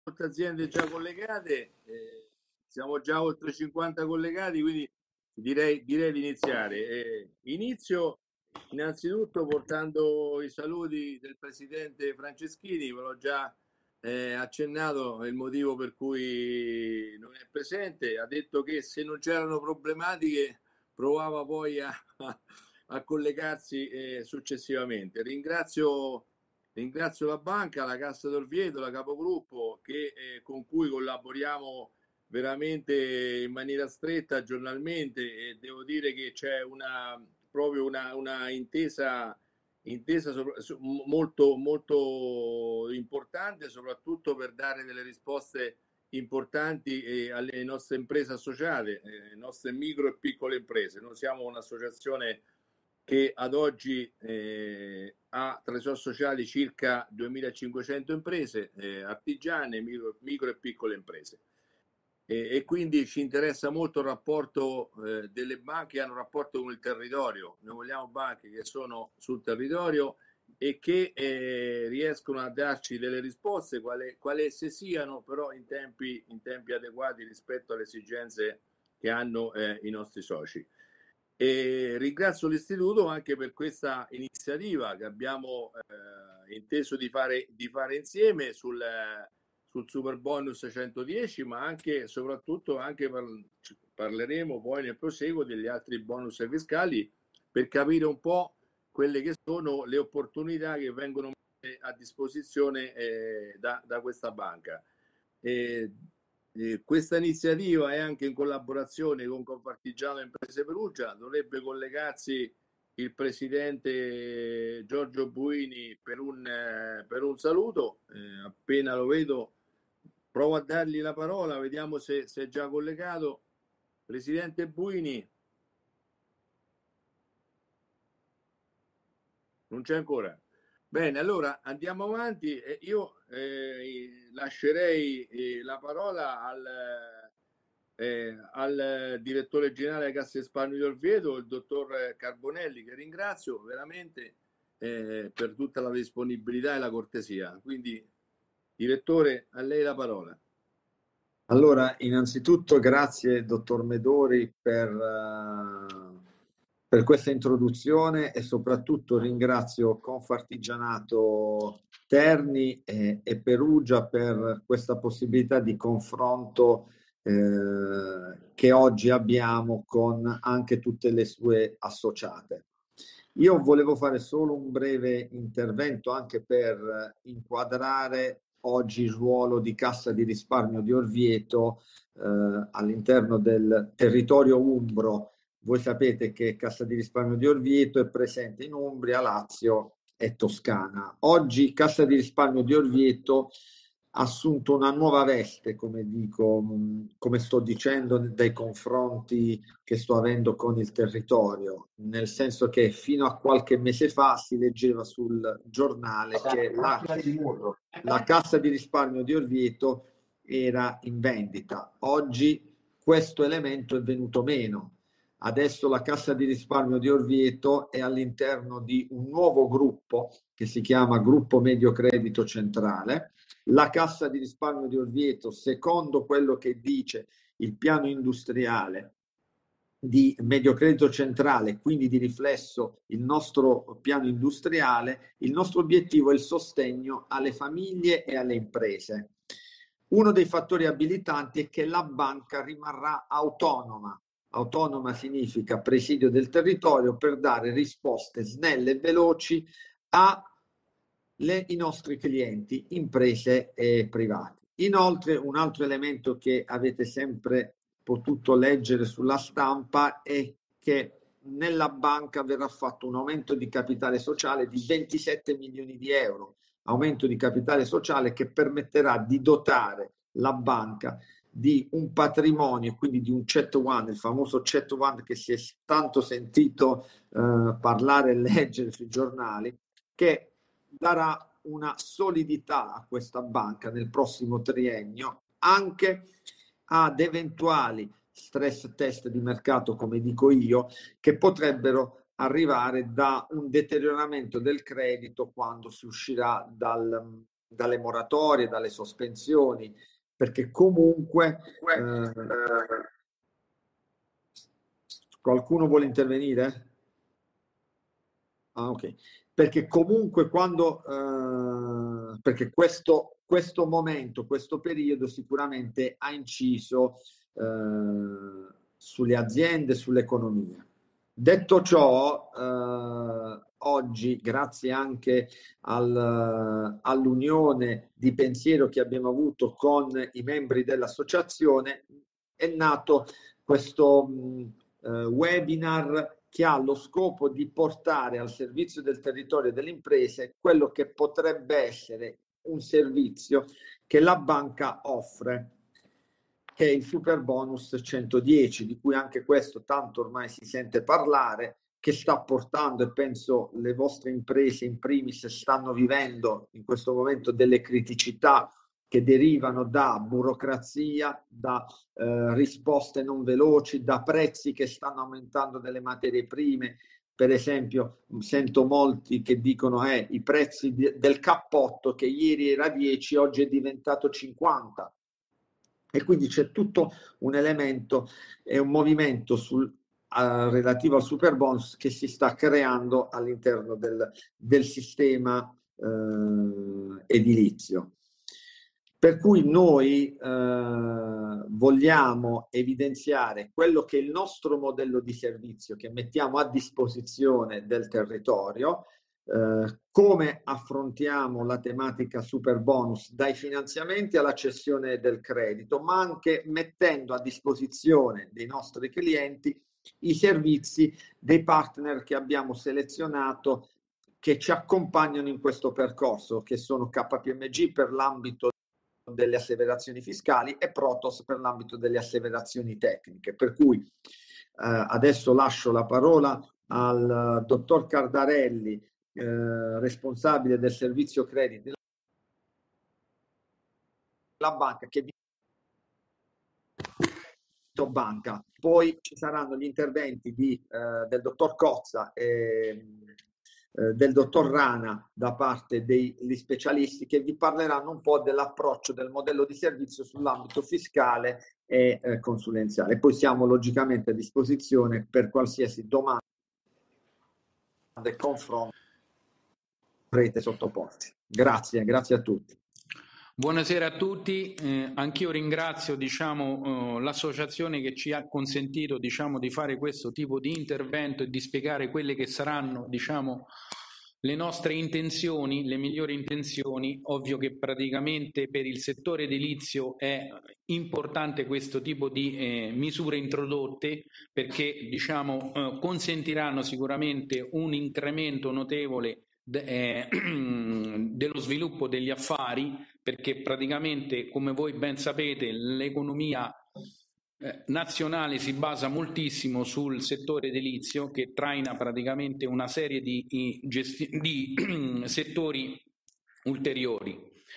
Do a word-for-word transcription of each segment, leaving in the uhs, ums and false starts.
molte aziende già collegate, eh, siamo già oltre cinquanta collegati, quindi direi, direi di iniziare. Eh, inizio innanzitutto portando i saluti del presidente Franceschini, ve l'ho già eh, accennato, è il motivo per cui non è presente. Ha detto che se non c'erano problematiche provava poi a, a, a collegarsi eh, successivamente. Ringrazio Ringrazio la banca, la Cassa d'Orvieto, la capogruppo che, eh, con cui collaboriamo veramente in maniera stretta giornalmente e devo dire che c'è una, proprio una, una intesa, intesa sopra, su, molto, molto importante, soprattutto per dare delle risposte importanti eh, alle nostre imprese associate, eh, nostre micro e piccole imprese. Noi siamo un'associazione che ad oggi eh, ha tra i suoi sociali circa duemilacinquecento imprese eh, artigiane, micro, micro e piccole imprese. E, e quindi ci interessa molto il rapporto eh, delle banche che hanno un rapporto con il territorio. Noi vogliamo banche che sono sul territorio e che eh, riescono a darci delle risposte, quale, quale esse siano, però in tempi, in tempi adeguati rispetto alle esigenze che hanno eh, i nostri soci. E ringrazio l'Istituto anche per questa iniziativa che abbiamo eh, inteso di fare, di fare insieme sul, sul super bonus centodieci, ma anche soprattutto anche per, parleremo poi nel proseguo degli altri bonus fiscali per capire un po' quelle che sono le opportunità che vengono messe a disposizione eh, da, da questa banca. Eh, eh, questa iniziativa è anche in collaborazione con Confartigiano Imprese Perugia, dovrebbe collegarsi il presidente Giorgio Buini per un, eh, per un saluto, eh, appena lo vedo provo a dargli la parola, vediamo se, se è già collegato. Presidente Buini, non c'è ancora. Bene, allora andiamo avanti. Eh, io eh, lascerei eh, la parola al, eh, al direttore generale Cassa Risparmio di Orvieto, il dottor Carbonelli, che ringrazio veramente eh, per tutta la disponibilità e la cortesia. Quindi, direttore, a lei la parola. Allora, innanzitutto grazie, dottor Medori, per, uh, per questa introduzione e soprattutto ringrazio Confartigianato Terni e, e Perugia per questa possibilità di confronto eh, che oggi abbiamo con anche tutte le sue associate. Io volevo fare solo un breve intervento anche per inquadrare oggi il ruolo di Cassa di Risparmio di Orvieto eh, all'interno del territorio umbro. Voi sapete che Cassa di Risparmio di Orvieto è presente in Umbria, Lazio e Toscana. Oggi Cassa di Risparmio di Orvieto ha assunto una nuova veste, come dico, come sto dicendo, dai confronti che sto avendo con il territorio, nel senso che fino a qualche mese fa si leggeva sul giornale che la, la Cassa di Risparmio di Orvieto era in vendita. Oggi questo elemento è venuto meno. Adesso la Cassa di Risparmio di Orvieto è all'interno di un nuovo gruppo che si chiama Gruppo Medio Credito Centrale. La Cassa di Risparmio di Orvieto, secondo quello che dice il piano industriale di Medio Credito Centrale, quindi di riflesso il nostro piano industriale, il nostro obiettivo è il sostegno alle famiglie e alle imprese. Uno dei fattori abilitanti è che la banca rimarrà autonoma. Autonoma significa presidio del territorio per dare risposte snelle e veloci ai nostri clienti, imprese e privati. Inoltre, un altro elemento che avete sempre potuto leggere sulla stampa è che nella banca verrà fatto un aumento di capitale sociale di ventisette milioni di euro, aumento di capitale sociale che permetterà di dotare la banca di un patrimonio, quindi di un C E T uno, il famoso C E T uno che si è tanto sentito eh, parlare e leggere sui giornali, che darà una solidità a questa banca nel prossimo triennio anche ad eventuali stress test di mercato, come dico io, che potrebbero arrivare da un deterioramento del credito quando si uscirà dal, dalle moratorie, dalle sospensioni, perché comunque eh, qualcuno vuole intervenire? Ah, ok. Perché comunque quando eh, perché questo, questo momento, questo periodo sicuramente ha inciso eh, sulle aziende, sull'economia. Detto ciò, eh, oggi, grazie anche al, all'unione di pensiero che abbiamo avuto con i membri dell'associazione, è nato questo mh, eh, webinar che ha lo scopo di portare al servizio del territorio e delle imprese quello che potrebbe essere un servizio che la banca offre, che è il Superbonus centodieci, di cui anche questo tanto ormai si sente parlare, che sta portando, e penso le vostre imprese in primis stanno vivendo in questo momento delle criticità che derivano da burocrazia, da eh, risposte non veloci, da prezzi che stanno aumentando delle materie prime. Per esempio, sento molti che dicono eh, i prezzi di, del cappotto che ieri era dieci, oggi è diventato cinquanta. E quindi c'è tutto un elemento e un movimento sul, uh, relativo al Superbonus che si sta creando all'interno del, del sistema uh, edilizio. Per cui noi uh, vogliamo evidenziare quello che è il nostro modello di servizio che mettiamo a disposizione del territorio. Uh, come affrontiamo la tematica Superbonus dai finanziamenti alla cessione del credito, ma anche mettendo a disposizione dei nostri clienti i servizi dei partner che abbiamo selezionato che ci accompagnano in questo percorso, che sono K P M G per l'ambito delle asseverazioni fiscali e Protos per l'ambito delle asseverazioni tecniche. Per cui eh, adesso lascio la parola al dottor Cardarelli, Eh, responsabile del servizio crediti della banca, che vi banca. Poi ci saranno gli interventi di, eh, del dottor Cozza e eh, del dottor Rana da parte degli specialisti che vi parleranno un po' dell'approccio del modello di servizio sull'ambito fiscale e eh, consulenziale. Poi siamo logicamente a disposizione per qualsiasi domanda e confronto avrete sottoposti. Grazie, grazie a tutti. Buonasera a tutti, eh, anch'io ringrazio diciamo, eh, l'associazione che ci ha consentito diciamo, di fare questo tipo di intervento e di spiegare quelle che saranno diciamo, le nostre intenzioni, le migliori intenzioni. Ovvio che praticamente per il settore edilizio è importante questo tipo di eh, misure introdotte perché diciamo, eh, consentiranno sicuramente un incremento notevole de, eh, dello sviluppo degli affari, perché praticamente, come voi ben sapete, l'economia eh, nazionale si basa moltissimo sul settore edilizio, che traina praticamente una serie di, di settori ulteriori.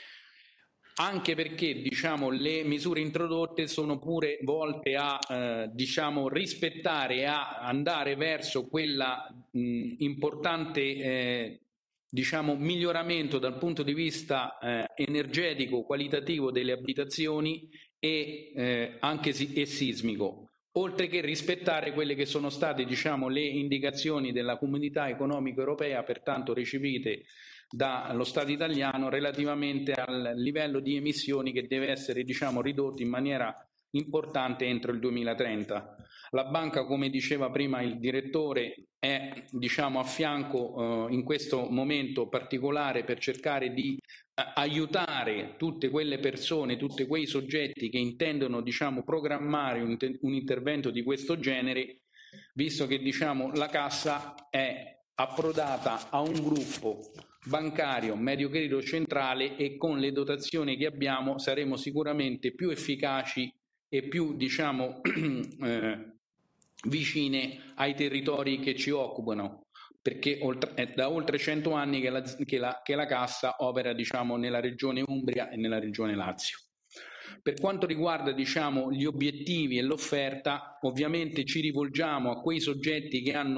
Anche perché diciamo, le misure introdotte sono pure volte a eh, diciamo, rispettare e a andare verso quella mh, importante eh, diciamo, miglioramento dal punto di vista eh, energetico, qualitativo delle abitazioni e eh, anche si e sismico, oltre che rispettare quelle che sono state diciamo, le indicazioni della Comunità Economica Europea, pertanto recepite dallo Stato italiano relativamente al livello di emissioni che deve essere diciamo, ridotto in maniera importante entro il duemilatrenta. La banca, come diceva prima il direttore, è diciamo, a fianco eh, in questo momento particolare per cercare di eh, aiutare tutte quelle persone, tutti quei soggetti che intendono diciamo, programmare un, un intervento di questo genere, visto che diciamo, la Cassa è approdata a un gruppo bancario medio credito centrale e con le dotazioni che abbiamo saremo sicuramente più efficaci e più diciamo eh, vicine ai territori che ci occupano, perché oltre, è da oltre cento anni che la, che la, che la Cassa opera diciamo, nella regione Umbria e nella regione Lazio. Per quanto riguarda diciamo, gli obiettivi e l'offerta, ovviamente ci rivolgiamo a quei soggetti che hanno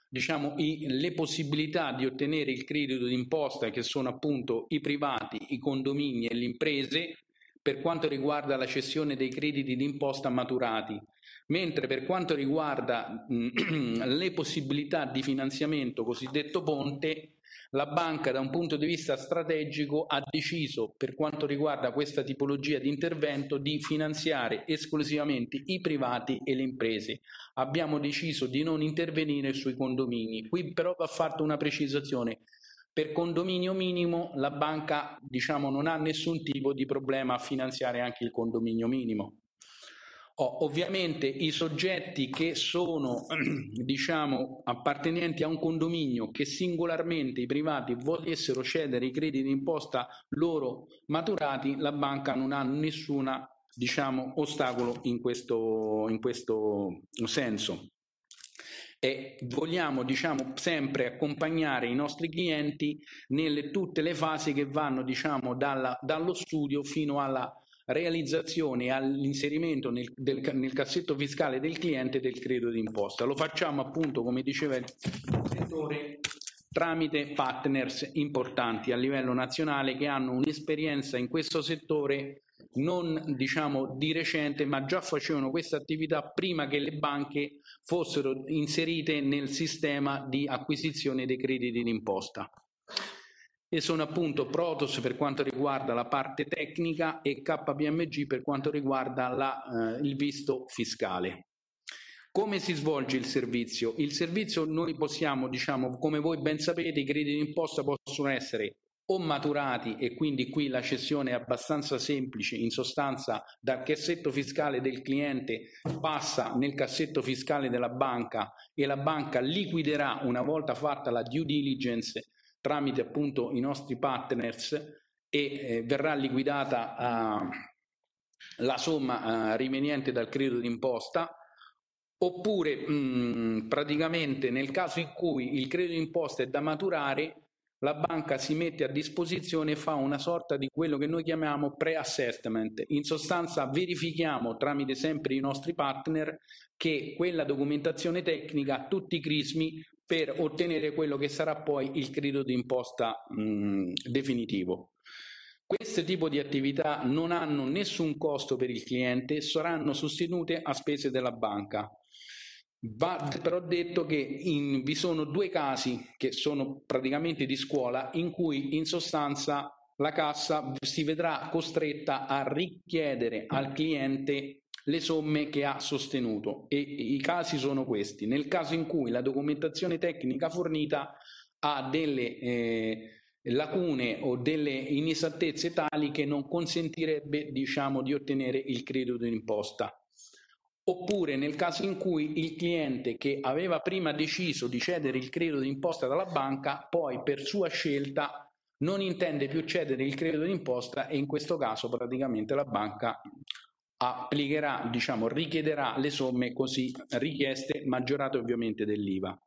diciamo, i, le possibilità di ottenere il credito d'imposta, che sono appunto i privati, i condomini e le imprese, per quanto riguarda la cessione dei crediti d'imposta maturati, mentre per quanto riguarda mh, le possibilità di finanziamento cosiddetto ponte, la banca da un punto di vista strategico ha deciso, per quanto riguarda questa tipologia di intervento, di finanziare esclusivamente i privati e le imprese. Abbiamo deciso di non intervenire sui condomini. Qui però va fatta una precisazione. Per condominio minimo la banca, diciamo, non ha nessun tipo di problema a finanziare anche il condominio minimo. Oh, ovviamente i soggetti che sono diciamo appartenenti a un condominio, che singolarmente i privati volessero cedere i crediti d'imposta loro maturati, la banca non ha nessuna, diciamo, ostacolo in questo, in questo senso. E vogliamo, diciamo, sempre accompagnare i nostri clienti nelle tutte le fasi che vanno, diciamo, dalla, dallo studio fino alla realizzazione e all'inserimento nel, del, nel cassetto fiscale del cliente del credito d'imposta. Lo facciamo appunto, come diceva il settore, tramite partners importanti a livello nazionale che hanno un'esperienza in questo settore non, diciamo, di recente, ma già facevano questa attività prima che le banche fossero inserite nel sistema di acquisizione dei crediti d'imposta. E sono appunto Protos per quanto riguarda la parte tecnica e K P M G per quanto riguarda la, eh, il visto fiscale. Come si svolge il servizio? Il servizio noi possiamo, diciamo, come voi ben sapete, i crediti d'imposta possono essere o maturati, e quindi qui la cessione è abbastanza semplice, in sostanza dal cassetto fiscale del cliente passa nel cassetto fiscale della banca e la banca liquiderà, una volta fatta la due diligence tramite appunto i nostri partners, e eh, verrà liquidata uh, la somma uh, rimaniente dal credito d'imposta. Oppure mh, praticamente nel caso in cui il credito d'imposta è da maturare, la banca si mette a disposizione e fa una sorta di quello che noi chiamiamo pre-assessment. In sostanza verifichiamo tramite sempre i nostri partner che quella documentazione tecnica ha tutti i crismi per ottenere quello che sarà poi il credito d'imposta mh, definitivo. Questo tipo di attività non hanno nessun costo per il cliente, saranno sostenute a spese della banca. Va però detto che in, vi sono due casi che sono praticamente di scuola in cui in sostanza la cassa si vedrà costretta a richiedere al cliente le somme che ha sostenuto, e i casi sono questi: nel caso in cui la documentazione tecnica fornita ha delle eh, lacune o delle inesattezze tali che non consentirebbe, diciamo, di ottenere il credito d'imposta. Oppure nel caso in cui il cliente, che aveva prima deciso di cedere il credito d'imposta dalla banca, poi per sua scelta non intende più cedere il credito d'imposta, e in questo caso praticamente la banca applicherà, diciamo, richiederà le somme così richieste, maggiorate ovviamente dell'I V A.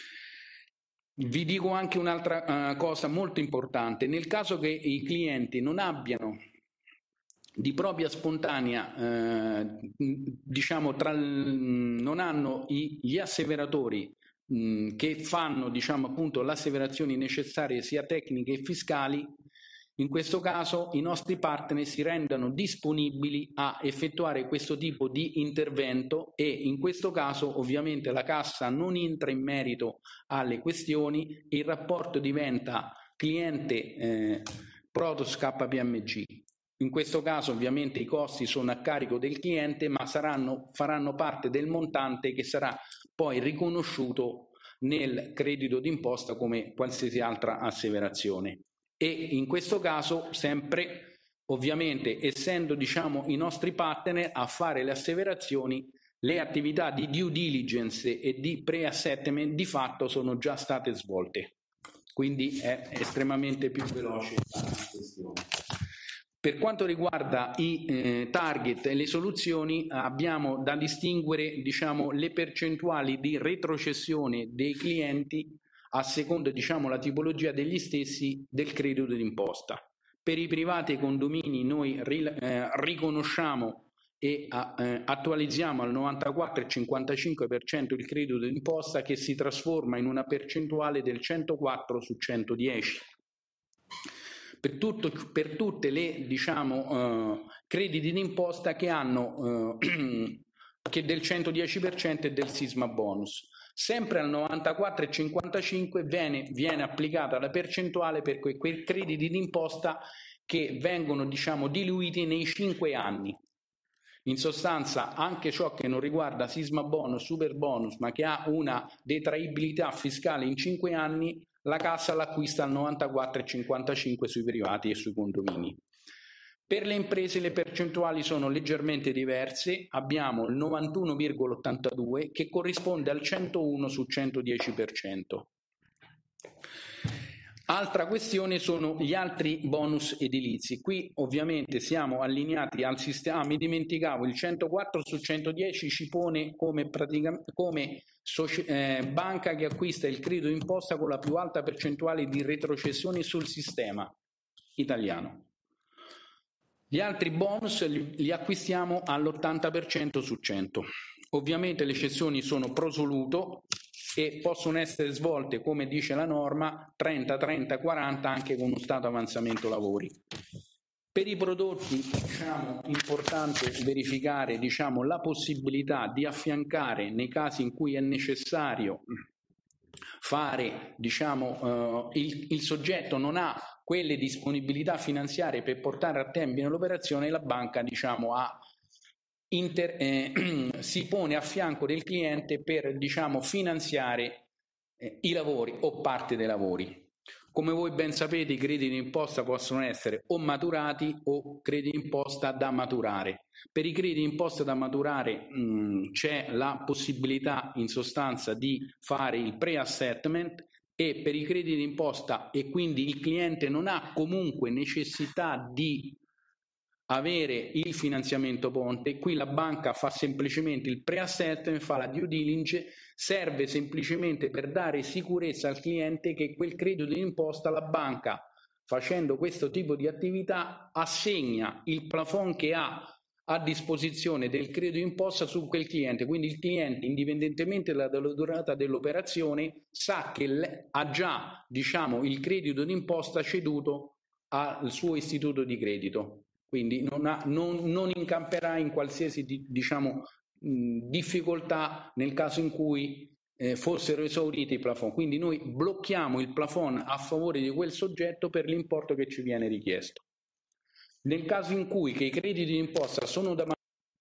Vi dico anche un'altra uh, cosa molto importante: nel caso che i clienti non abbiano di propria spontanea, eh, diciamo, tra, non hanno i, gli asseveratori mh, che fanno, diciamo, appunto, le asseverazioni necessarie sia tecniche che fiscali, in questo caso i nostri partner si rendano disponibili a effettuare questo tipo di intervento, e in questo caso ovviamente la cassa non entra in merito alle questioni, il rapporto diventa cliente eh, Protos K P M G. In questo caso ovviamente i costi sono a carico del cliente, ma saranno, faranno parte del montante che sarà poi riconosciuto nel credito d'imposta come qualsiasi altra asseverazione. E in questo caso sempre, ovviamente, essendo, diciamo, i nostri partner a fare le asseverazioni, le attività di due diligence e di pre-assessment di fatto sono già state svolte, quindi è estremamente più veloce la questione. Per quanto riguarda i eh, target e le soluzioni, abbiamo da distinguere, diciamo, le percentuali di retrocessione dei clienti a seconda, diciamo, la tipologia degli stessi del credito d'imposta. Per i privati e i condomini noi eh, riconosciamo e eh, attualizziamo al novantaquattro virgola cinquantacinque per cento il credito d'imposta, che si trasforma in una percentuale del centoquattro su centodieci. Per, tutto, per tutte le diciamo, eh, crediti d'imposta che hanno eh, che del centodieci per cento e del sisma bonus. Sempre al novantaquattro virgola cinquantacinque viene, viene applicata la percentuale per quei, quei crediti d'imposta che vengono diciamo, diluiti nei cinque anni. In sostanza anche ciò che non riguarda sisma bonus, super bonus, ma che ha una detraibilità fiscale in cinque anni, la cassa l'acquista al novantaquattro virgola cinquantacinque sui privati e sui condomini. Per le imprese le percentuali sono leggermente diverse, abbiamo il novantuno virgola ottantadue che corrisponde al centouno su centodieci per cento. Altra questione sono gli altri bonus edilizi. Qui ovviamente siamo allineati al sistema, ah, mi dimenticavo, il centoquattro su centodieci ci pone come, come eh, banca che acquista il credito d'imposta con la più alta percentuale di retrocessioni sul sistema italiano. Gli altri bonus li, li acquistiamo all'ottanta per cento su cento. Ovviamente le cessioni sono pro soluto e possono essere svolte, come dice la norma, trenta, trenta, quaranta anche con uno stato avanzamento lavori. Per i prodotti diciamo, importante verificare diciamo, la possibilità di affiancare nei casi in cui è necessario fare, diciamo, eh, il, il soggetto non ha quelle disponibilità finanziarie per portare a termine l'operazione, la banca diciamo, ha Inter, eh, si pone a fianco del cliente per diciamo, finanziare eh, i lavori o parte dei lavori. Come voi ben sapete, i crediti d'imposta possono essere o maturati o crediti d'imposta da maturare. Per i crediti d'imposta da maturare c'è la possibilità in sostanza di fare il pre-assessment, e per i crediti d'imposta e quindi il cliente non ha comunque necessità di avere il finanziamento ponte. Qui la banca fa semplicemente il pre-assessment, fa la due diligence, serve semplicemente per dare sicurezza al cliente che quel credito d'imposta la banca, facendo questo tipo di attività, assegna il plafond che ha a disposizione del credito d'imposta su quel cliente. Quindi il cliente, indipendentemente dalla durata dell'operazione, sa che ha già diciamo, il credito d'imposta ceduto al suo istituto di credito. Quindi non, ha, non, non incamperà in qualsiasi diciamo, mh, difficoltà nel caso in cui eh, fossero esauriti i plafond. Quindi noi blocchiamo il plafond a favore di quel soggetto per l'importo che ci viene richiesto. Nel caso in cui che i crediti d'imposta sono da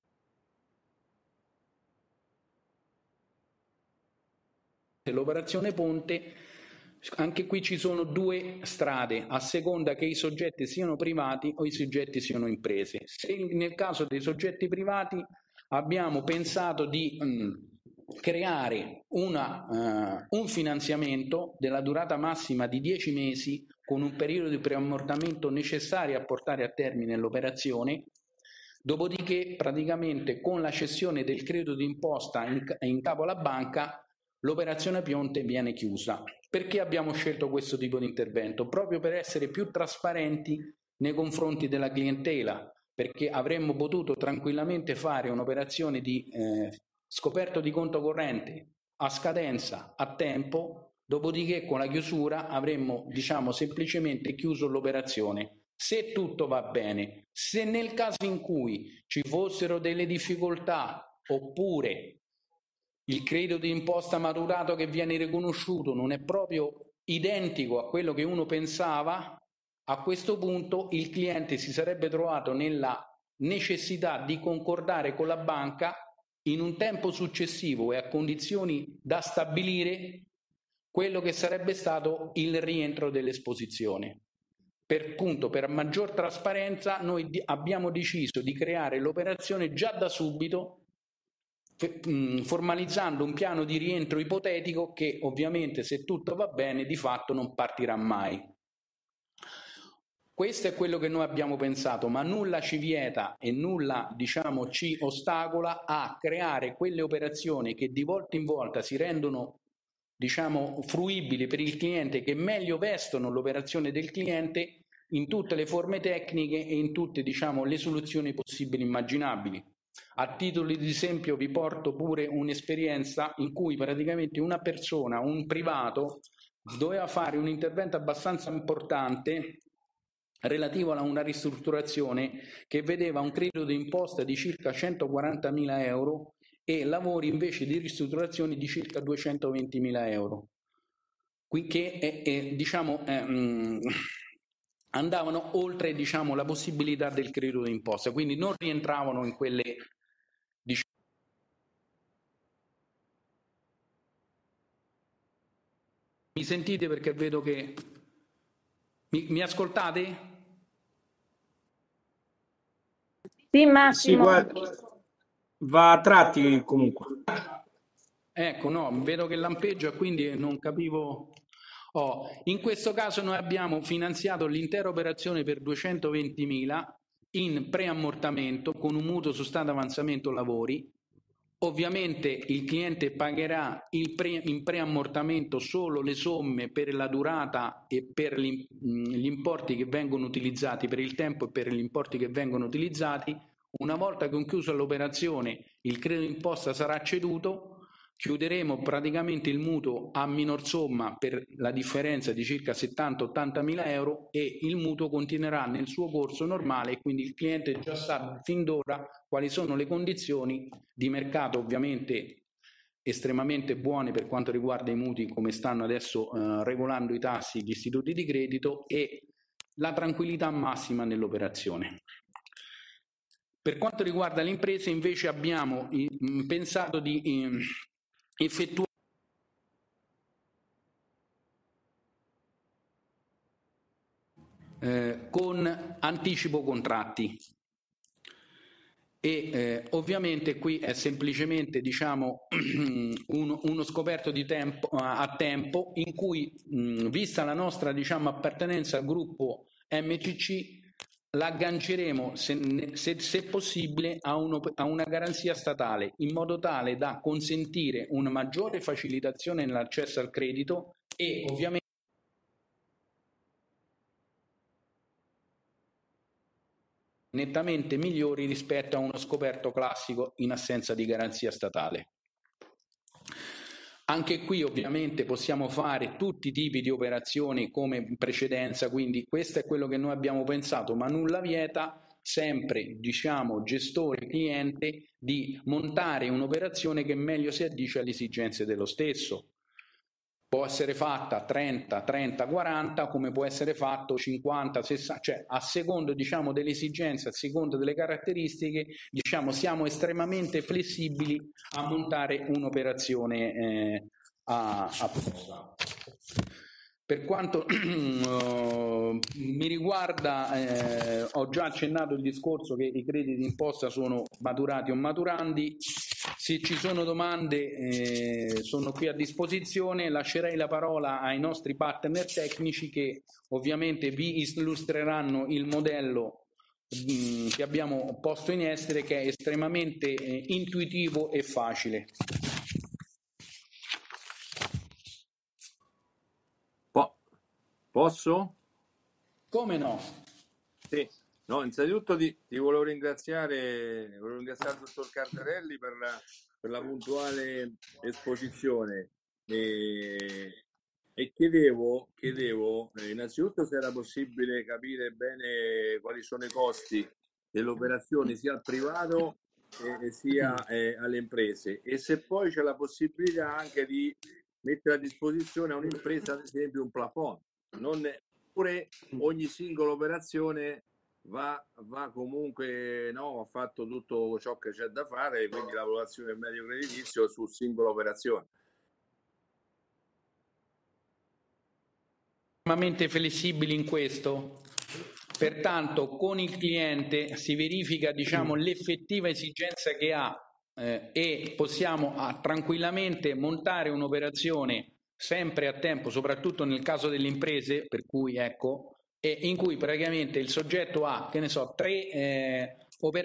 l'operazione ponte, anche qui ci sono due strade, a seconda che i soggetti siano privati o i soggetti siano imprese. Se nel caso dei soggetti privati abbiamo pensato di mh, creare una, uh, un finanziamento della durata massima di dieci mesi con un periodo di preammortamento necessario a portare a termine l'operazione, dopodiché praticamente con la cessione del credito d'imposta in, in capo alla banca l'operazione Pionte viene chiusa. Perché abbiamo scelto questo tipo di intervento? Proprio per essere più trasparenti nei confronti della clientela, perché avremmo potuto tranquillamente fare un'operazione di eh, scoperto di conto corrente a scadenza, a tempo, dopodiché con la chiusura avremmo diciamo semplicemente chiuso l'operazione. Se tutto va bene, se nel caso in cui ci fossero delle difficoltà oppure il credito di imposta maturato che viene riconosciuto non è proprio identico a quello che uno pensava, a questo punto il cliente si sarebbe trovato nella necessità di concordare con la banca in un tempo successivo e a condizioni da stabilire quello che sarebbe stato il rientro dell'esposizione. Per punto, per maggior trasparenza, noi abbiamo deciso di creare l'operazione già da subito, formalizzando un piano di rientro ipotetico che ovviamente, se tutto va bene, di fatto non partirà mai. Questo è quello che noi abbiamo pensato, ma nulla ci vieta e nulla diciamo ci ostacola a creare quelle operazioni che di volta in volta si rendono diciamo fruibili per il cliente, che meglio vestono l'operazione del cliente in tutte le forme tecniche e in tutte diciamo le soluzioni possibili e immaginabili. A titolo di esempio vi porto pure un'esperienza in cui praticamente una persona, un privato, doveva fare un intervento abbastanza importante relativo a una ristrutturazione che vedeva un credito d'imposta di circa centoquarantamila euro e lavori invece di ristrutturazione di circa duecentoventimila euro, qui che è, è, diciamo, è, mh, andavano oltre, diciamo, la possibilità del credito d'imposta, quindi non rientravano in quelle, diciamo. Mi sentite, perché vedo che mi, mi ascoltate? Sì, Massimo. Sì, va a tratti comunque. Ecco, no, vedo che lampeggia, quindi non capivo. Oh, in questo caso noi abbiamo finanziato l'intera operazione per duecentoventimila in preammortamento con un mutuo su stato avanzamento lavori. Ovviamente il cliente pagherà il pre, in preammortamento solo le somme per la durata e per gli, gli importi che vengono utilizzati, per il tempo e per gli importi che vengono utilizzati. Una volta conclusa l'operazione, il credito d'imposta sarà ceduto, chiuderemo praticamente il mutuo a minor somma per la differenza di circa settanta ottanta mila euro e il mutuo continuerà nel suo corso normale, e quindi il cliente già sa fin d'ora quali sono le condizioni di mercato, ovviamente estremamente buone per quanto riguarda i mutui, come stanno adesso eh, regolando i tassi gli istituti di credito, e la tranquillità massima nell'operazione. Per quanto riguarda le imprese invece abbiamo eh, pensato di eh, effettuare eh, con anticipo contratti. E eh, ovviamente qui è semplicemente, diciamo, uno, uno scoperto di tempo, a tempo in cui, mh, vista la nostra, diciamo, appartenenza al gruppo M C C, l'agganceremo se, se, se possibile a, uno, a una garanzia statale, in modo tale da consentire una maggiore facilitazione nell'accesso al credito e ovviamente nettamente migliori rispetto a uno scoperto classico in assenza di garanzia statale. Anche qui ovviamente possiamo fare tutti i tipi di operazioni come in precedenza, quindi questo è quello che noi abbiamo pensato, ma nulla vieta sempre, diciamo, gestore cliente di montare un'operazione che meglio si addice alle esigenze dello stesso. Può essere fatta trenta, trenta, quaranta, come può essere fatto cinquanta, sessanta, cioè a secondo, diciamo, delle esigenze, a secondo delle caratteristiche, diciamo, siamo estremamente flessibili a montare un'operazione eh, a, a prova. Per quanto uh, mi riguarda, eh, ho già accennato il discorso che i crediti d'imposta sono maturati o maturandi. Se ci sono domande eh, sono qui a disposizione, lascerei la parola ai nostri partner tecnici che ovviamente vi illustreranno il modello mh, che abbiamo posto in essere, che è estremamente eh, intuitivo e facile. Po- posso? Come no? Sì. No, innanzitutto ti, ti volevo ringraziare, volevo ringraziare il dottor Cardarelli per la, per la puntuale esposizione e, e chiedevo, chiedevo eh, innanzitutto se era possibile capire bene quali sono i costi dell'operazione sia al privato eh, e sia eh, alle imprese, e se poi c'è la possibilità anche di mettere a disposizione a un'impresa ad esempio un plafond, non pure ogni singola operazione Va, va comunque, no, ha fatto tutto ciò che c'è da fare, quindi la valutazione del medio creditizio su singola operazione. Estremamente flessibili in questo, pertanto con il cliente si verifica, diciamo, l'effettiva esigenza che ha eh, e possiamo ah, tranquillamente montare un'operazione sempre a tempo, soprattutto nel caso delle imprese, per cui ecco, e in cui praticamente il soggetto ha, che ne so, tre eh, operazioni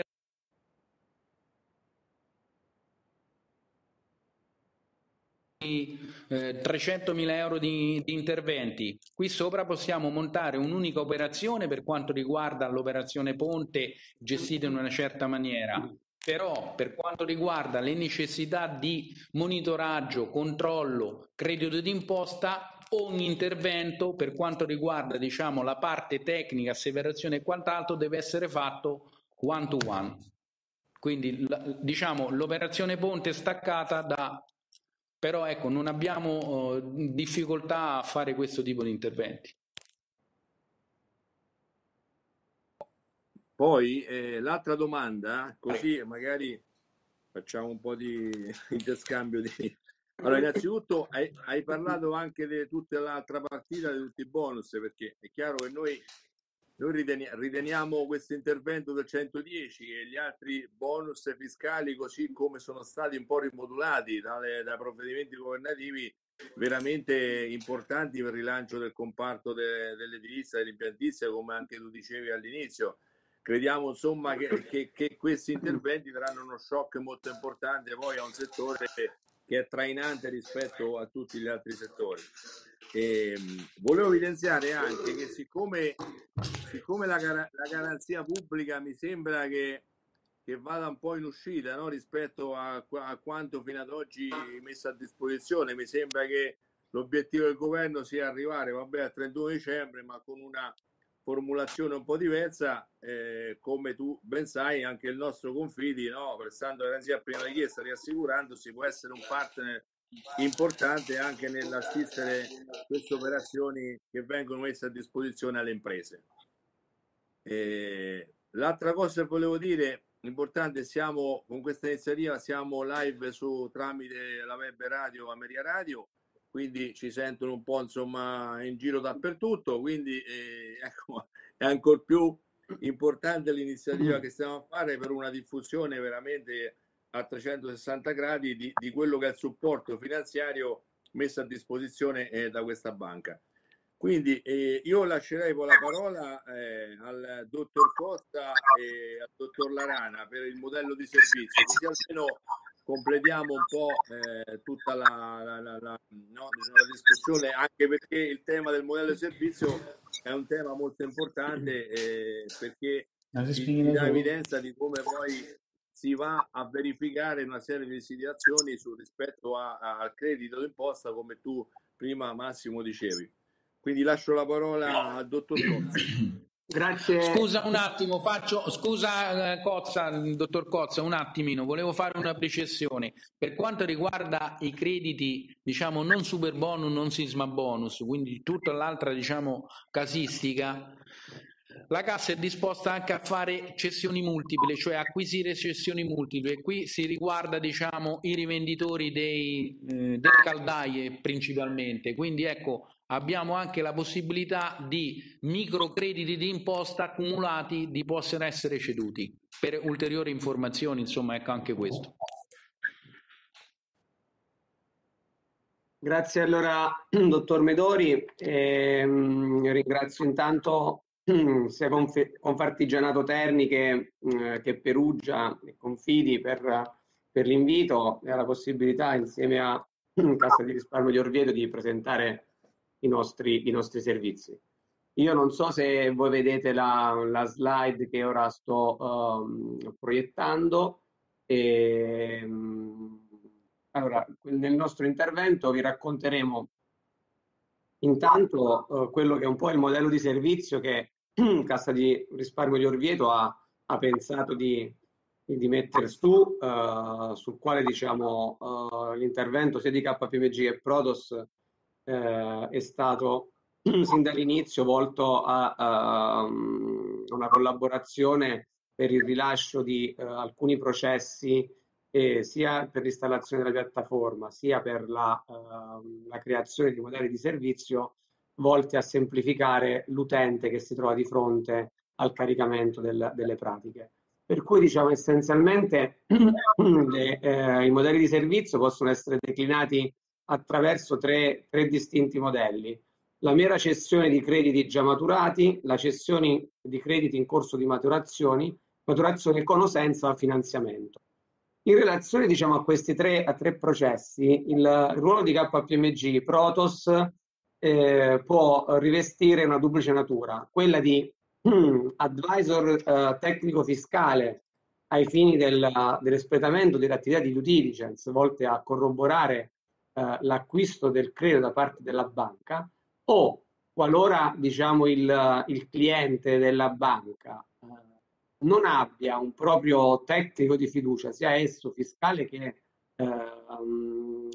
eh, trecentomila euro di, di interventi. Qui sopra possiamo montare un'unica operazione per quanto riguarda l'operazione ponte gestita in una certa maniera. Però per quanto riguarda le necessità di monitoraggio, controllo, credito d'imposta, ogni intervento per quanto riguarda, diciamo, la parte tecnica, asseverazione e quant'altro deve essere fatto one to one. Quindi diciamo l'operazione ponte è staccata da, però ecco non abbiamo uh, difficoltà a fare questo tipo di interventi. Poi eh, l'altra domanda, così magari facciamo un po' di interscambio di... Allora, innanzitutto hai, hai parlato anche di tutta l'altra partita, di tutti i bonus, perché è chiaro che noi, noi riteniamo, riteniamo questo intervento del centodieci e gli altri bonus fiscali, così come sono stati un po' rimodulati dalle, dai provvedimenti governativi, veramente importanti per il rilancio del comparto de, dell'edilizia, dell'impiantizia, come anche tu dicevi all'inizio. Crediamo insomma che, che, che questi interventi daranno uno shock molto importante poi a un settore che è trainante rispetto a tutti gli altri settori. E, volevo evidenziare anche che siccome, siccome la, la garanzia pubblica mi sembra che, che vada un po' in uscita, no? Rispetto a, a quanto fino ad oggi messo a disposizione, mi sembra che l'obiettivo del governo sia arrivare vabbè, al trentuno dicembre, ma con una formulazione un po' diversa, eh, come tu ben sai anche il nostro Confidi, no? Prestando garanzia a prima richiesta, riassicurandosi, può essere un partner importante anche nell'assistere queste operazioni che vengono messe a disposizione alle imprese. Eh, l'altra cosa che volevo dire importante, siamo con questa iniziativa siamo live su tramite la web radio Ameria Radio, quindi ci sentono un po' insomma in giro dappertutto, quindi eh, ecco, è ancora più importante l'iniziativa che stiamo a fare per una diffusione veramente a trecentosessanta gradi di, di quello che è il supporto finanziario messo a disposizione eh, da questa banca. Quindi eh, io lascerei poi la parola eh, al dottor Costa e al dottor Larana per il modello di servizio, così almeno completiamo un po' eh, tutta la, la, la, la, no, la discussione, anche perché il tema del modello di servizio è un tema molto importante eh, perché ci dà evidenza di come poi si va a verificare una serie di situazioni su rispetto a, a, al credito d'imposta, come tu prima Massimo dicevi. Quindi lascio la parola al dottor Cozza. Grazie. Scusa un attimo, faccio, scusa Cozza, dottor Cozza, un attimino, volevo fare una precisione. Per quanto riguarda i crediti, diciamo, non super bonus, non sisma bonus, quindi tutta l'altra, diciamo, casistica, la Cassa è disposta anche a fare cessioni multiple, cioè acquisire cessioni multiple. Qui si riguarda, diciamo, i rivenditori dei, eh, delle caldaie principalmente, quindi ecco, abbiamo anche la possibilità di microcrediti di imposta accumulati di possano essere ceduti. Per ulteriori informazioni, insomma, ecco anche questo. Grazie allora, dottor Medori. Eh, ringrazio intanto sia Confartigianato Terni che, eh, che Perugia e Confidi per, per l'invito e la possibilità insieme a Cassa di Risparmio di Orvieto di presentare i nostri, i nostri servizi. Io non so se voi vedete la, la slide che ora sto um, proiettando. E, um, allora, nel nostro intervento vi racconteremo intanto uh, quello che è un po' il modello di servizio che Cassa di Risparmio di Orvieto ha, ha pensato di, di mettere su, uh, sul quale diciamo uh, l'intervento sia di K P M G che Protos Eh, è stato sin dall'inizio volto a, a una collaborazione per il rilascio di uh, alcuni processi eh, sia per l'installazione della piattaforma sia per la, uh, la creazione di modelli di servizio volti a semplificare l'utente che si trova di fronte al caricamento del, delle pratiche. Per cui diciamo essenzialmente le, eh, i modelli di servizio possono essere declinati attraverso tre, tre distinti modelli: la mera cessione di crediti già maturati, la cessione di crediti in corso di maturazione, maturazione con o senza finanziamento. In relazione diciamo a questi tre, a tre processi, il, il ruolo di K P M G Protos eh, può rivestire una duplice natura, quella di hmm, advisor eh, tecnico fiscale ai fini del, dell'espletamento delle attività di due diligence volte a corroborare eh, l'acquisto del credito da parte della banca, o qualora diciamo, il, il cliente della banca eh, non abbia un proprio tecnico di fiducia, sia esso fiscale che eh,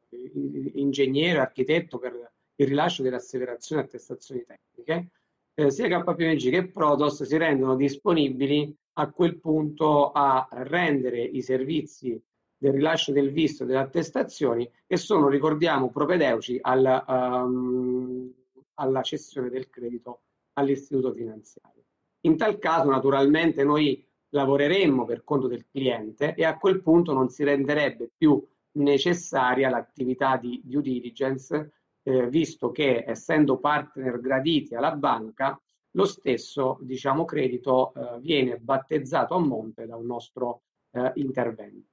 ingegnere, architetto, per il rilascio delle asseverazioni e attestazioni tecniche, eh, sia K P M G che Protos si rendono disponibili a quel punto a rendere i servizi del rilascio del visto e delle attestazioni, che sono, ricordiamo, propedeutici al, um, alla cessione del credito all'istituto finanziario. In tal caso, naturalmente, noi lavoreremmo per conto del cliente e a quel punto non si renderebbe più necessaria l'attività di due diligence, eh, visto che, essendo partner graditi alla banca, lo stesso diciamo, credito eh, viene battezzato a monte da un nostro eh, intervento.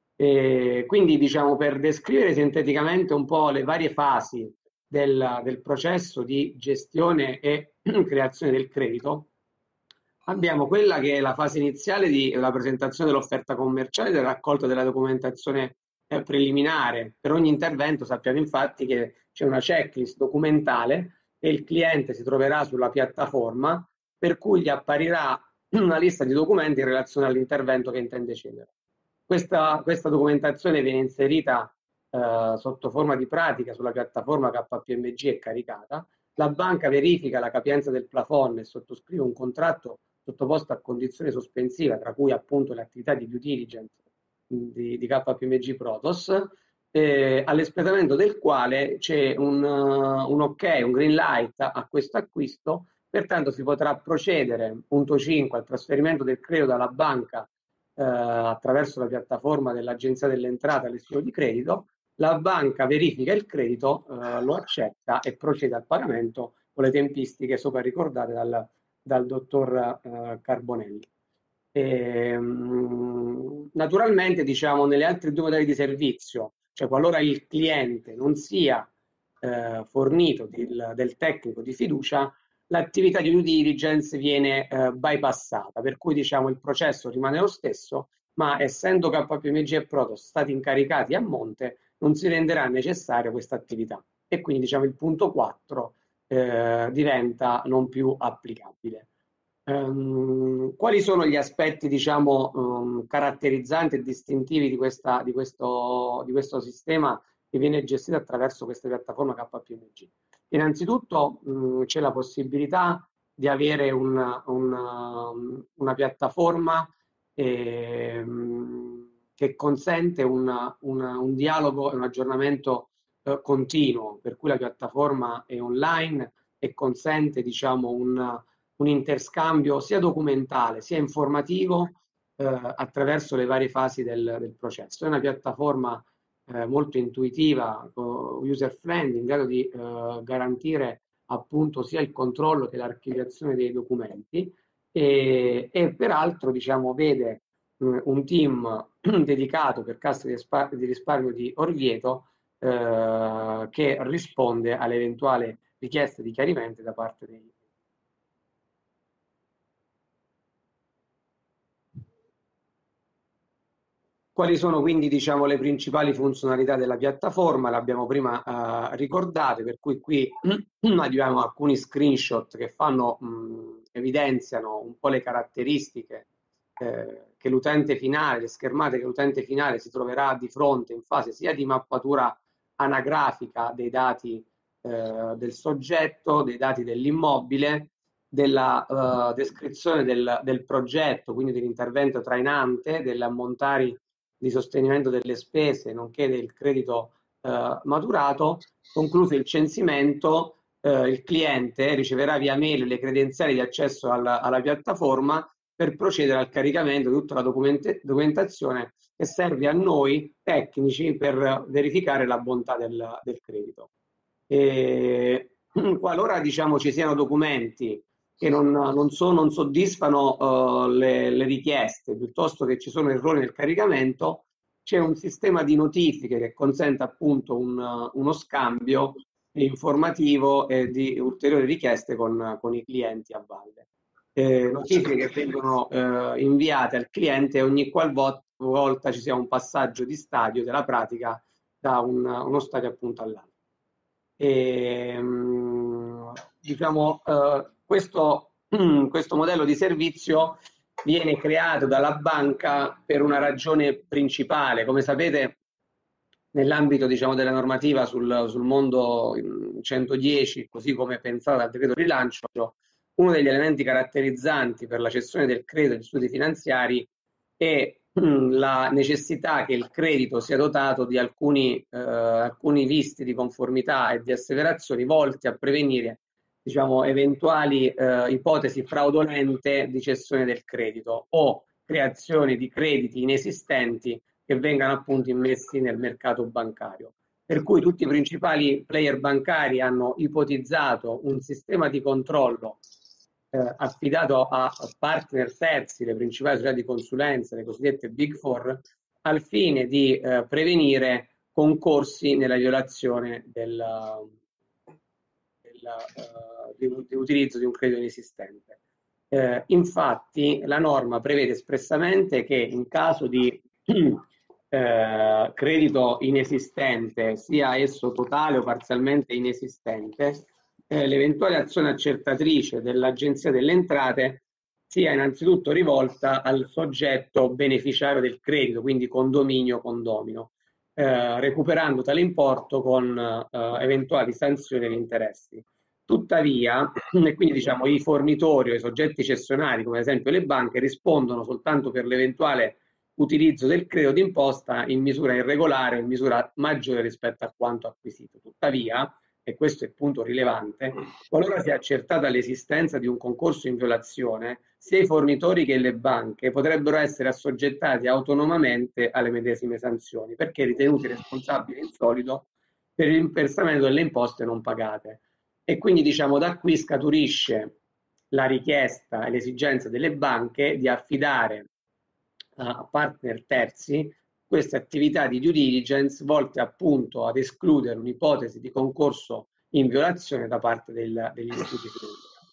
E quindi, diciamo, per descrivere sinteticamente un po' le varie fasi del, del processo di gestione e creazione del credito, abbiamo quella che è la fase iniziale di la presentazione dell'offerta commerciale e della raccolta della documentazione eh, preliminare. Per ogni intervento sappiamo infatti che c'è una checklist documentale e il cliente si troverà sulla piattaforma, per cui gli apparirà una lista di documenti in relazione all'intervento che intende cedere. Questa, questa documentazione viene inserita eh, sotto forma di pratica sulla piattaforma K P M G e caricata. La banca verifica la capienza del plafond e sottoscrive un contratto sottoposto a condizione sospensiva, tra cui appunto le attività di due diligence di, di K P M G Protos, eh, all'espletamento del quale c'è un, uh, un ok, un green light a, a questo acquisto. Pertanto si potrà procedere, punto cinque, al trasferimento del credito dalla banca eh, attraverso la piattaforma dell'Agenzia delle Entrate all'istituto di credito. La banca verifica il credito, eh, lo accetta e procede al pagamento con le tempistiche sopra ricordate dal, dal dottor eh, Carbonelli. E, mh, naturalmente, diciamo, nelle altre due modalità di servizio, cioè qualora il cliente non sia eh, fornito del, del tecnico di fiducia, l'attività di due diligence viene eh, bypassata, per cui diciamo il processo rimane lo stesso, ma essendo K P M G e Protos stati incaricati a monte, non si renderà necessaria questa attività e quindi diciamo il punto quattro eh, diventa non più applicabile. Um, quali sono gli aspetti diciamo um, caratterizzanti e distintivi di, questa, di, questo, di questo sistema che viene gestito attraverso questa piattaforma K P M G? Innanzitutto mh, c'è la possibilità di avere una, una, una piattaforma eh, che consente una, una, un dialogo e un aggiornamento eh, continuo, per cui la piattaforma è online e consente diciamo, un, un interscambio sia documentale sia informativo eh, attraverso le varie fasi del, del processo. È una piattaforma Eh, molto intuitiva, user friendly, in grado di eh, garantire appunto sia il controllo che l'archiviazione dei documenti e, e peraltro diciamo vede eh, un team dedicato per Cassa di, di risparmio di Orvieto eh, che risponde alle eventuali richieste di chiarimenti da parte dei Quali sono quindi diciamo, le principali funzionalità della piattaforma? L'abbiamo prima eh, ricordate, per cui qui abbiamo alcuni screenshot che fanno, mh, evidenziano un po' le caratteristiche eh, che l'utente finale, le schermate che l'utente finale si troverà di fronte in fase sia di mappatura anagrafica dei dati eh, del soggetto, dei dati dell'immobile, della uh, descrizione del, del progetto, quindi dell'intervento trainante, degli ammontari di sostenimento delle spese, nonché del credito eh, maturato. Concluso il censimento, eh, il cliente riceverà via mail le credenziali di accesso alla, alla piattaforma per procedere al caricamento di tutta la documentazione che serve a noi tecnici per verificare la bontà del, del credito. E, qualora diciamo, ci siano documenti che non, non, so, non soddisfano uh, le, le richieste, piuttosto che ci sono errori nel caricamento, c'è un sistema di notifiche che consente appunto un, uno scambio informativo e di ulteriori richieste con, con i clienti a valle. eh, notifiche che vengono eh, inviate al cliente ogni qualvolta volta ci sia un passaggio di stadio della pratica da un, uno stadio appunto all'altro. E, mh, diciamo, eh, questo, questo modello di servizio viene creato dalla banca per una ragione principale. Come sapete, nell'ambito, diciamo, della normativa sul, sul mondo centodieci, così come pensata dal decreto rilancio, uno degli elementi caratterizzanti per la cessione del credito agli istituti finanziari è la necessità che il credito sia dotato di alcuni, eh, alcuni visti di conformità e di asseverazioni volti a prevenire, diciamo, eventuali eh, ipotesi fraudolente di cessione del credito o creazione di crediti inesistenti che vengano appunto immessi nel mercato bancario. Per cui tutti i principali player bancari hanno ipotizzato un sistema di controllo eh, affidato a partner terzi, le principali società di consulenza, le cosiddette Big Four, al fine di eh, prevenire concorsi nella violazione del, del, uh, di, di utilizzo di un credito inesistente. Eh, infatti la norma prevede espressamente che in caso di eh, credito inesistente, sia esso totale o parzialmente inesistente, eh, l'eventuale azione accertatrice dell'Agenzia delle Entrate sia innanzitutto rivolta al soggetto beneficiario del credito, quindi condominio o condomino, eh, recuperando tale importo con eh, eventuali sanzioni ed interessi. Tuttavia, e quindi diciamo i fornitori o i soggetti cessionari, come ad esempio le banche, rispondono soltanto per l'eventuale utilizzo del credito d'imposta in misura irregolare, in misura maggiore rispetto a quanto acquisito. Tuttavia, e questo è il punto rilevante, qualora sia accertata l'esistenza di un concorso in violazione, sia i fornitori che le banche potrebbero essere assoggettati autonomamente alle medesime sanzioni, perché ritenuti responsabili in solido per il versamento delle imposte non pagate. E quindi, diciamo, da qui scaturisce la richiesta e l'esigenza delle banche di affidare a partner terzi queste attività di due diligence volte appunto ad escludere un'ipotesi di concorso in violazione da parte del, degli istituti finanziari.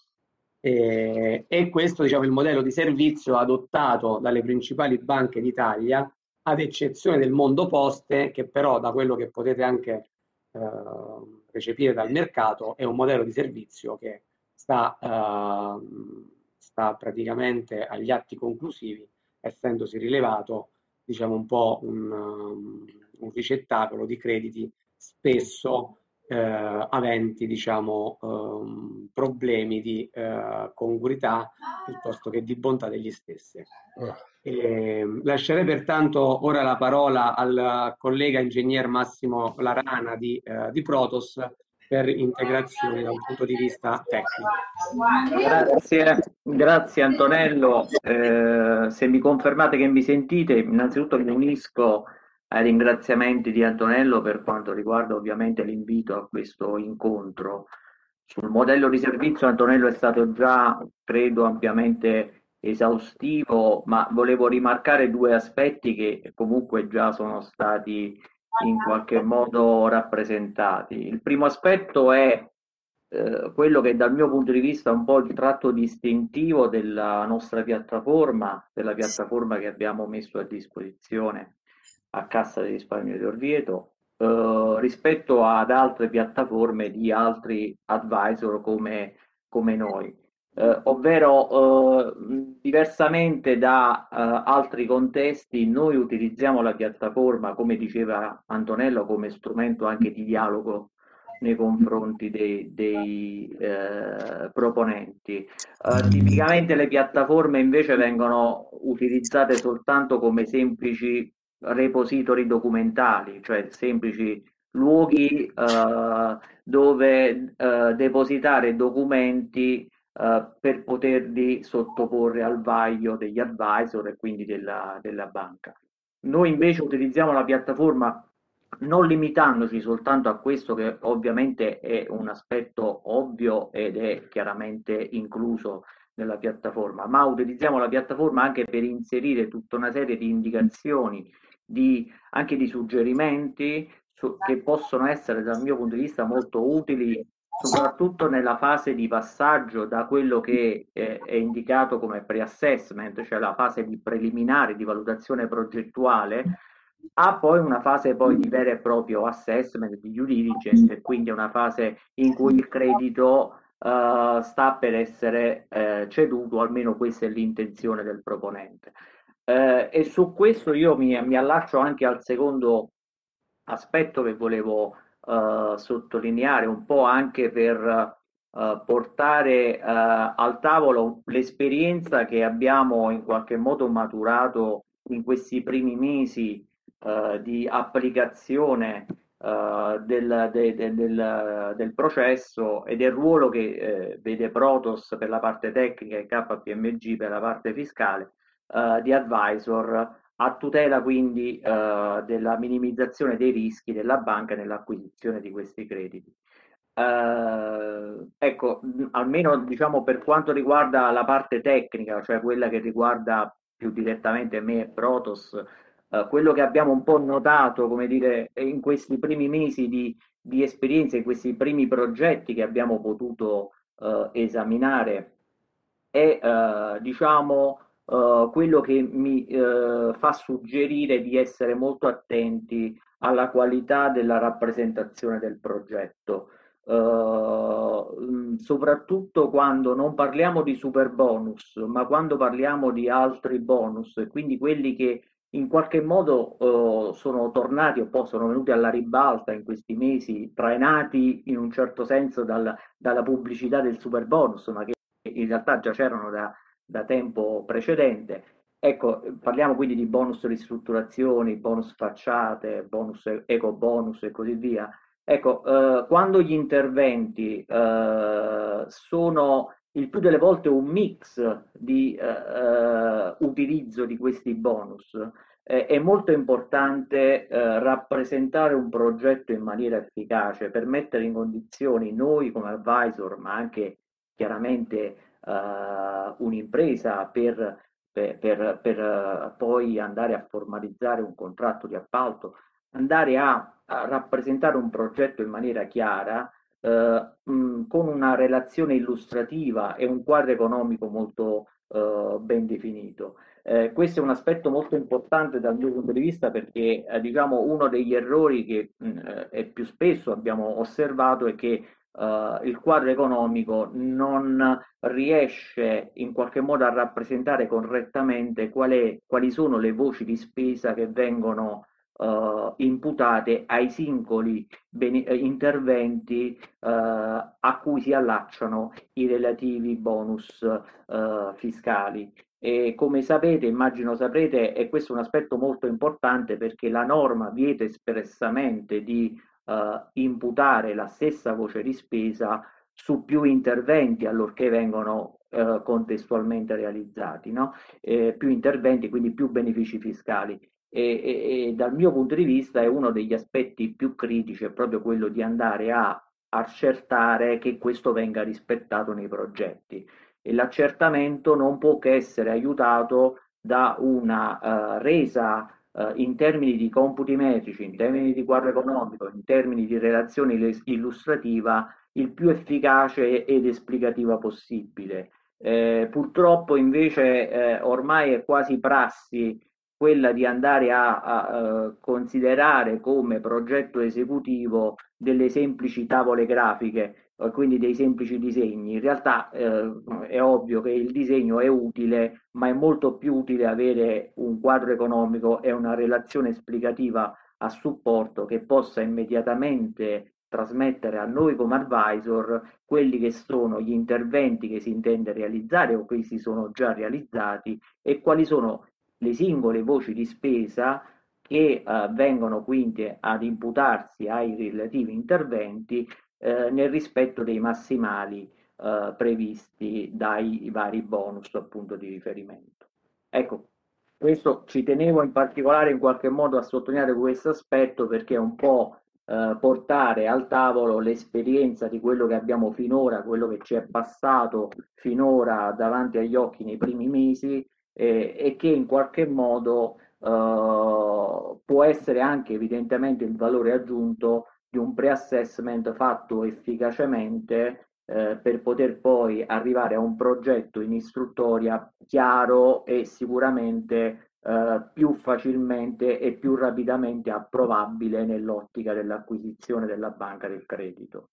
E, e questo, diciamo, è il modello di servizio adottato dalle principali banche d'Italia, ad eccezione del mondo poste, che però, da quello che potete anche eh, recepire dal mercato, è un modello di servizio che sta, eh, sta praticamente agli atti conclusivi, essendosi rilevato, diciamo, un po' un, um, un ricettacolo di crediti spesso eh, aventi, diciamo, um, problemi di eh, congruità piuttosto che di bontà degli stessi. E, lascerei pertanto ora la parola al collega ingegner Massimo Larana di, eh, di Protos per integrazioni da un punto di vista tecnico. Grazie, grazie Antonello. Eh, se mi confermate che mi sentite, innanzitutto mi unisco ai ringraziamenti di Antonello per quanto riguarda ovviamente l'invito a questo incontro. Sul modello di servizio Antonello è stato già, credo, ampiamente esaustivo, ma volevo rimarcare due aspetti che comunque già sono stati in qualche modo rappresentati. Il primo aspetto è eh, quello che dal mio punto di vista è un po' il tratto distintivo della nostra piattaforma, della piattaforma che abbiamo messo a disposizione a Cassa di Risparmio di Orvieto, eh, rispetto ad altre piattaforme di altri advisor come, come noi. Eh, ovvero, eh, diversamente da eh, altri contesti, noi utilizziamo la piattaforma, come diceva Antonello, come strumento anche di dialogo nei confronti dei, dei eh, proponenti. Eh, tipicamente le piattaforme invece vengono utilizzate soltanto come semplici repository documentali, cioè semplici luoghi eh, dove eh, depositare documenti Uh, per poterli sottoporre al vaglio degli advisor e quindi della, della banca. Noi invece utilizziamo la piattaforma non limitandoci soltanto a questo, che ovviamente è un aspetto ovvio ed è chiaramente incluso nella piattaforma, ma utilizziamo la piattaforma anche per inserire tutta una serie di indicazioni, di, anche di suggerimenti su, che possono essere dal mio punto di vista molto utili soprattutto nella fase di passaggio da quello che eh, è indicato come pre-assessment, cioè la fase di preliminare di valutazione progettuale, ha poi una fase poi di vero e proprio assessment, di due diligence, e quindi è una fase in cui il credito uh, sta per essere uh, ceduto, almeno questa è l'intenzione del proponente. Uh, e su questo io mi, mi allaccio anche al secondo aspetto che volevo uh, sottolineare, un po' anche per uh, portare uh, al tavolo l'esperienza che abbiamo in qualche modo maturato in questi primi mesi Uh, di applicazione uh, del, de, de, del, del processo e del ruolo che eh, vede Protos per la parte tecnica e K P M G per la parte fiscale uh, di advisor, a tutela quindi uh, della minimizzazione dei rischi della banca nell'acquisizione di questi crediti. Uh, ecco, almeno diciamo per quanto riguarda la parte tecnica, cioè quella che riguarda più direttamente me e Protos, Uh, quello che abbiamo un po' notato, come dire, in questi primi mesi di, di esperienza, in questi primi progetti che abbiamo potuto uh, esaminare, è uh, diciamo uh, quello che mi uh, fa suggerire di essere molto attenti alla qualità della rappresentazione del progetto. Uh, soprattutto quando non parliamo di super bonus, ma quando parliamo di altri bonus, e quindi quelli che in qualche modo uh, sono tornati o poi sono venuti alla ribalta in questi mesi, trainati in un certo senso dal, dalla pubblicità del super bonus, ma che in realtà già c'erano da, da tempo precedente. Ecco, parliamo quindi di bonus ristrutturazioni, bonus facciate, bonus eco bonus e così via. Ecco, eh, quando gli interventi eh, sono il più delle volte un mix di eh, utilizzo di questi bonus, eh, è molto importante eh, rappresentare un progetto in maniera efficace per mettere in condizioni noi come advisor, ma anche chiaramente eh, un'impresa per, per, per, per poi andare a formalizzare un contratto di appalto, andare a, a rappresentare un progetto in maniera chiara, eh, mh, con una relazione illustrativa e un quadro economico molto eh, ben definito. Eh, questo è un aspetto molto importante dal mio punto di vista, perché eh, diciamo uno degli errori che mh, eh, più spesso abbiamo osservato è che Uh, il quadro economico non riesce in qualche modo a rappresentare correttamente qual è, quali sono le voci di spesa che vengono uh, imputate ai singoli interventi uh, a cui si allacciano i relativi bonus uh, fiscali. E come sapete, immagino saprete, e questo è un aspetto molto importante, perché la norma vieta espressamente di Uh, imputare la stessa voce di spesa su più interventi allorché vengono uh, contestualmente realizzati, no? Eh, più interventi, quindi più benefici fiscali. E, e, e dal mio punto di vista è uno degli aspetti più critici, è proprio quello di andare a accertare che questo venga rispettato nei progetti. E l'accertamento non può che essere aiutato da una uh, resa Uh, in termini di computi metrici, in termini di quadro economico, in termini di relazione illustrativa, il più efficace ed esplicativa possibile. Eh, purtroppo invece eh, ormai è quasi prassi quella di andare a, a, a considerare come progetto esecutivo delle semplici tavole grafiche, quindi dei semplici disegni. In realtà eh, è ovvio che il disegno è utile, ma è molto più utile avere un quadro economico e una relazione esplicativa a supporto che possa immediatamente trasmettere a noi come advisor quelli che sono gli interventi che si intende realizzare o che si sono già realizzati e quali sono le singole voci di spesa che eh, vengono quindi ad imputarsi ai relativi interventi eh, nel rispetto dei massimali eh, previsti dai vari bonus appunto di riferimento. Ecco, questo ci tenevo in particolare in qualche modo a sottolineare questo aspetto, perché è un po' eh, portare al tavolo l'esperienza di quello che abbiamo finora, quello che ci è passato finora davanti agli occhi nei primi mesi, eh, e che in qualche modo eh, può essere anche evidentemente il valore aggiunto di un pre-assessment fatto efficacemente eh, per poter poi arrivare a un progetto in istruttoria chiaro e sicuramente eh, più facilmente e più rapidamente approvabile nell'ottica dell'acquisizione della banca del credito.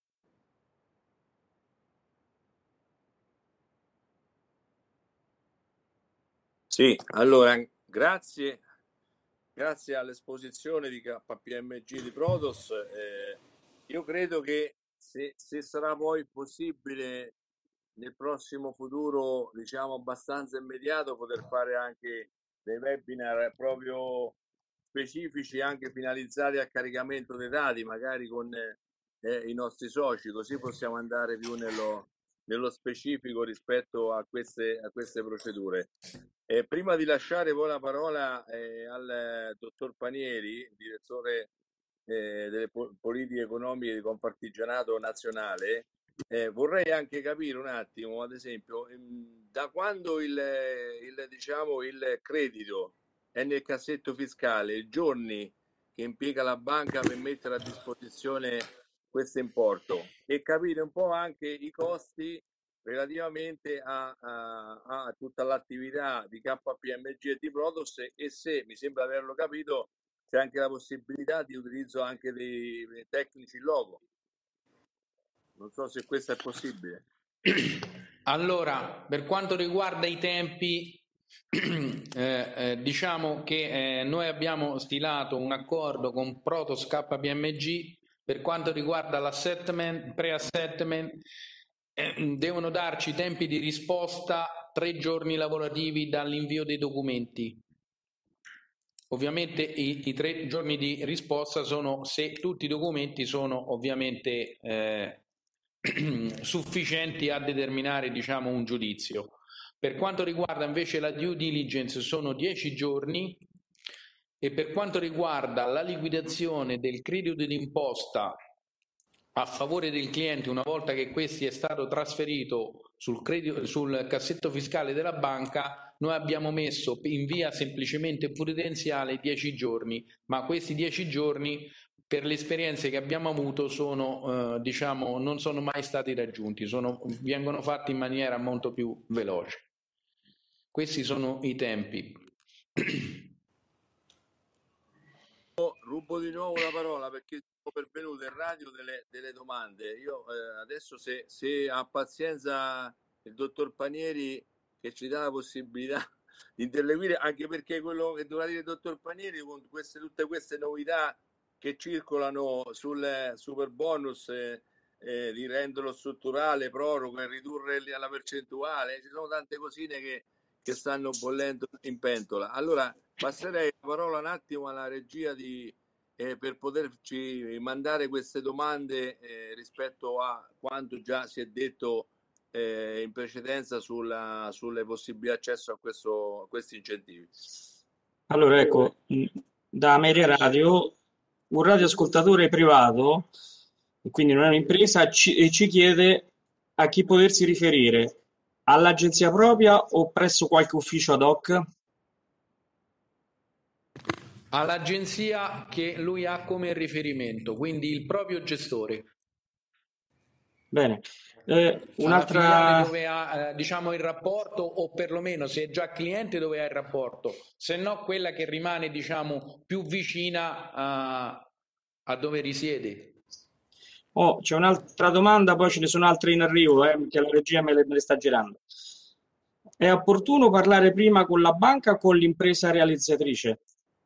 Sì, allora grazie, grazie all'esposizione di K P M G di Prodos. Eh, io credo che se, se sarà poi possibile nel prossimo futuro, diciamo abbastanza immediato, poter fare anche dei webinar proprio specifici, anche finalizzati al caricamento dei dati, magari con eh, i nostri soci, così possiamo andare più nello, nello specifico rispetto a queste, a queste procedure. Eh, prima di lasciare poi la parola eh, al eh, dottor Panieri, direttore eh, delle po- politiche economiche di Confartigianato Nazionale, eh, vorrei anche capire un attimo, ad esempio, ehm, da quando il, il, diciamo, il credito è nel cassetto fiscale, i giorni che impiega la banca per mettere a disposizione questo importo, e capire un po' anche i costi relativamente a, a, a tutta l'attività di K P M G e di Prodos, e se mi sembra averlo capito c'è anche la possibilità di utilizzo anche dei, dei tecnici in loco. Non so se questo è possibile. Allora, per quanto riguarda i tempi, eh, eh, diciamo che eh, noi abbiamo stilato un accordo con Protos K P M G per quanto riguarda l'assetment, pre-assetment. Eh, devono darci tempi di risposta tre giorni lavorativi dall'invio dei documenti. Ovviamente i, i tre giorni di risposta sono se tutti i documenti sono ovviamente eh, sufficienti a determinare, diciamo, un giudizio. Per quanto riguarda invece la due diligence sono dieci giorni, e per quanto riguarda la liquidazione del credito d'imposta a favore del cliente una volta che questi è stato trasferito sul, credito, sul cassetto fiscale della banca, noi abbiamo messo in via semplicemente prudenziale dieci giorni, ma questi dieci giorni per le esperienze che abbiamo avuto sono, eh, diciamo, non sono mai stati raggiunti, sono, vengono fatti in maniera molto più veloce. Questi sono i tempi. Rubo di nuovo la parola perché sono pervenute in radio delle, delle domande. Io eh, adesso se, se ha pazienza il dottor Panieri che ci dà la possibilità di interloquire, anche perché quello che dovrà dire il dottor Panieri con queste, tutte queste novità che circolano sul super bonus, eh, eh, di renderlo strutturale, proroga e ridurre la percentuale, ci sono tante cosine che, che stanno bollendo in pentola. Allora passerei la parola un attimo alla regia di, eh, per poterci mandare queste domande eh, rispetto a quanto già si è detto eh, in precedenza sulla, sulle possibili accesso a, questo, a questi incentivi. Allora, ecco, da Media Radio, un radioascoltatore privato, quindi non è un'impresa, ci, ci chiede a chi potersi riferire, all'agenzia propria o presso qualche ufficio ad hoc? All'agenzia che lui ha come riferimento, quindi il proprio gestore. Bene. Eh, un'altra filiale dove ha eh, diciamo il rapporto, o perlomeno se è già cliente dove ha il rapporto, se no quella che rimane, diciamo, più vicina a, a dove risiede. Oh, c'è un'altra domanda, poi ce ne sono altre in arrivo, eh, che la regia me le, me le sta girando. È opportuno parlare prima con la banca o con l'impresa realizzatrice?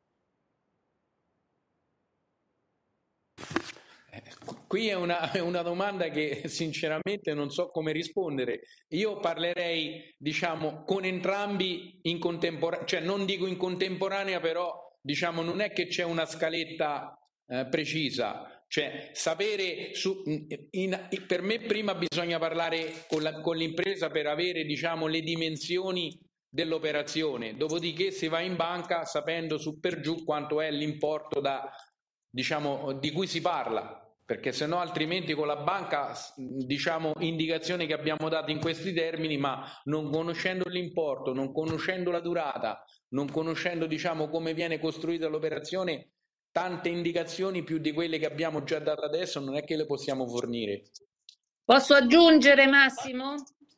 Qui è una, è una domanda che sinceramente non so come rispondere. Io parlerei, diciamo, con entrambi in contemporanea, cioè non dico in contemporanea, però diciamo non è che c'è una scaletta eh, precisa. Cioè sapere, su, in, per me prima bisogna parlare con, la, con l'impresa per avere, diciamo, le dimensioni dell'operazione, dopodiché si va in banca sapendo su per giù quanto è l'importo da, diciamo, di cui si parla. Perché se no altrimenti con la banca, diciamo, indicazioni che abbiamo dato in questi termini, ma non conoscendo l'importo, non conoscendo la durata, non conoscendo, diciamo, come viene costruita l'operazione, tante indicazioni più di quelle che abbiamo già dato adesso, non è che le possiamo fornire. Posso aggiungere, Massimo?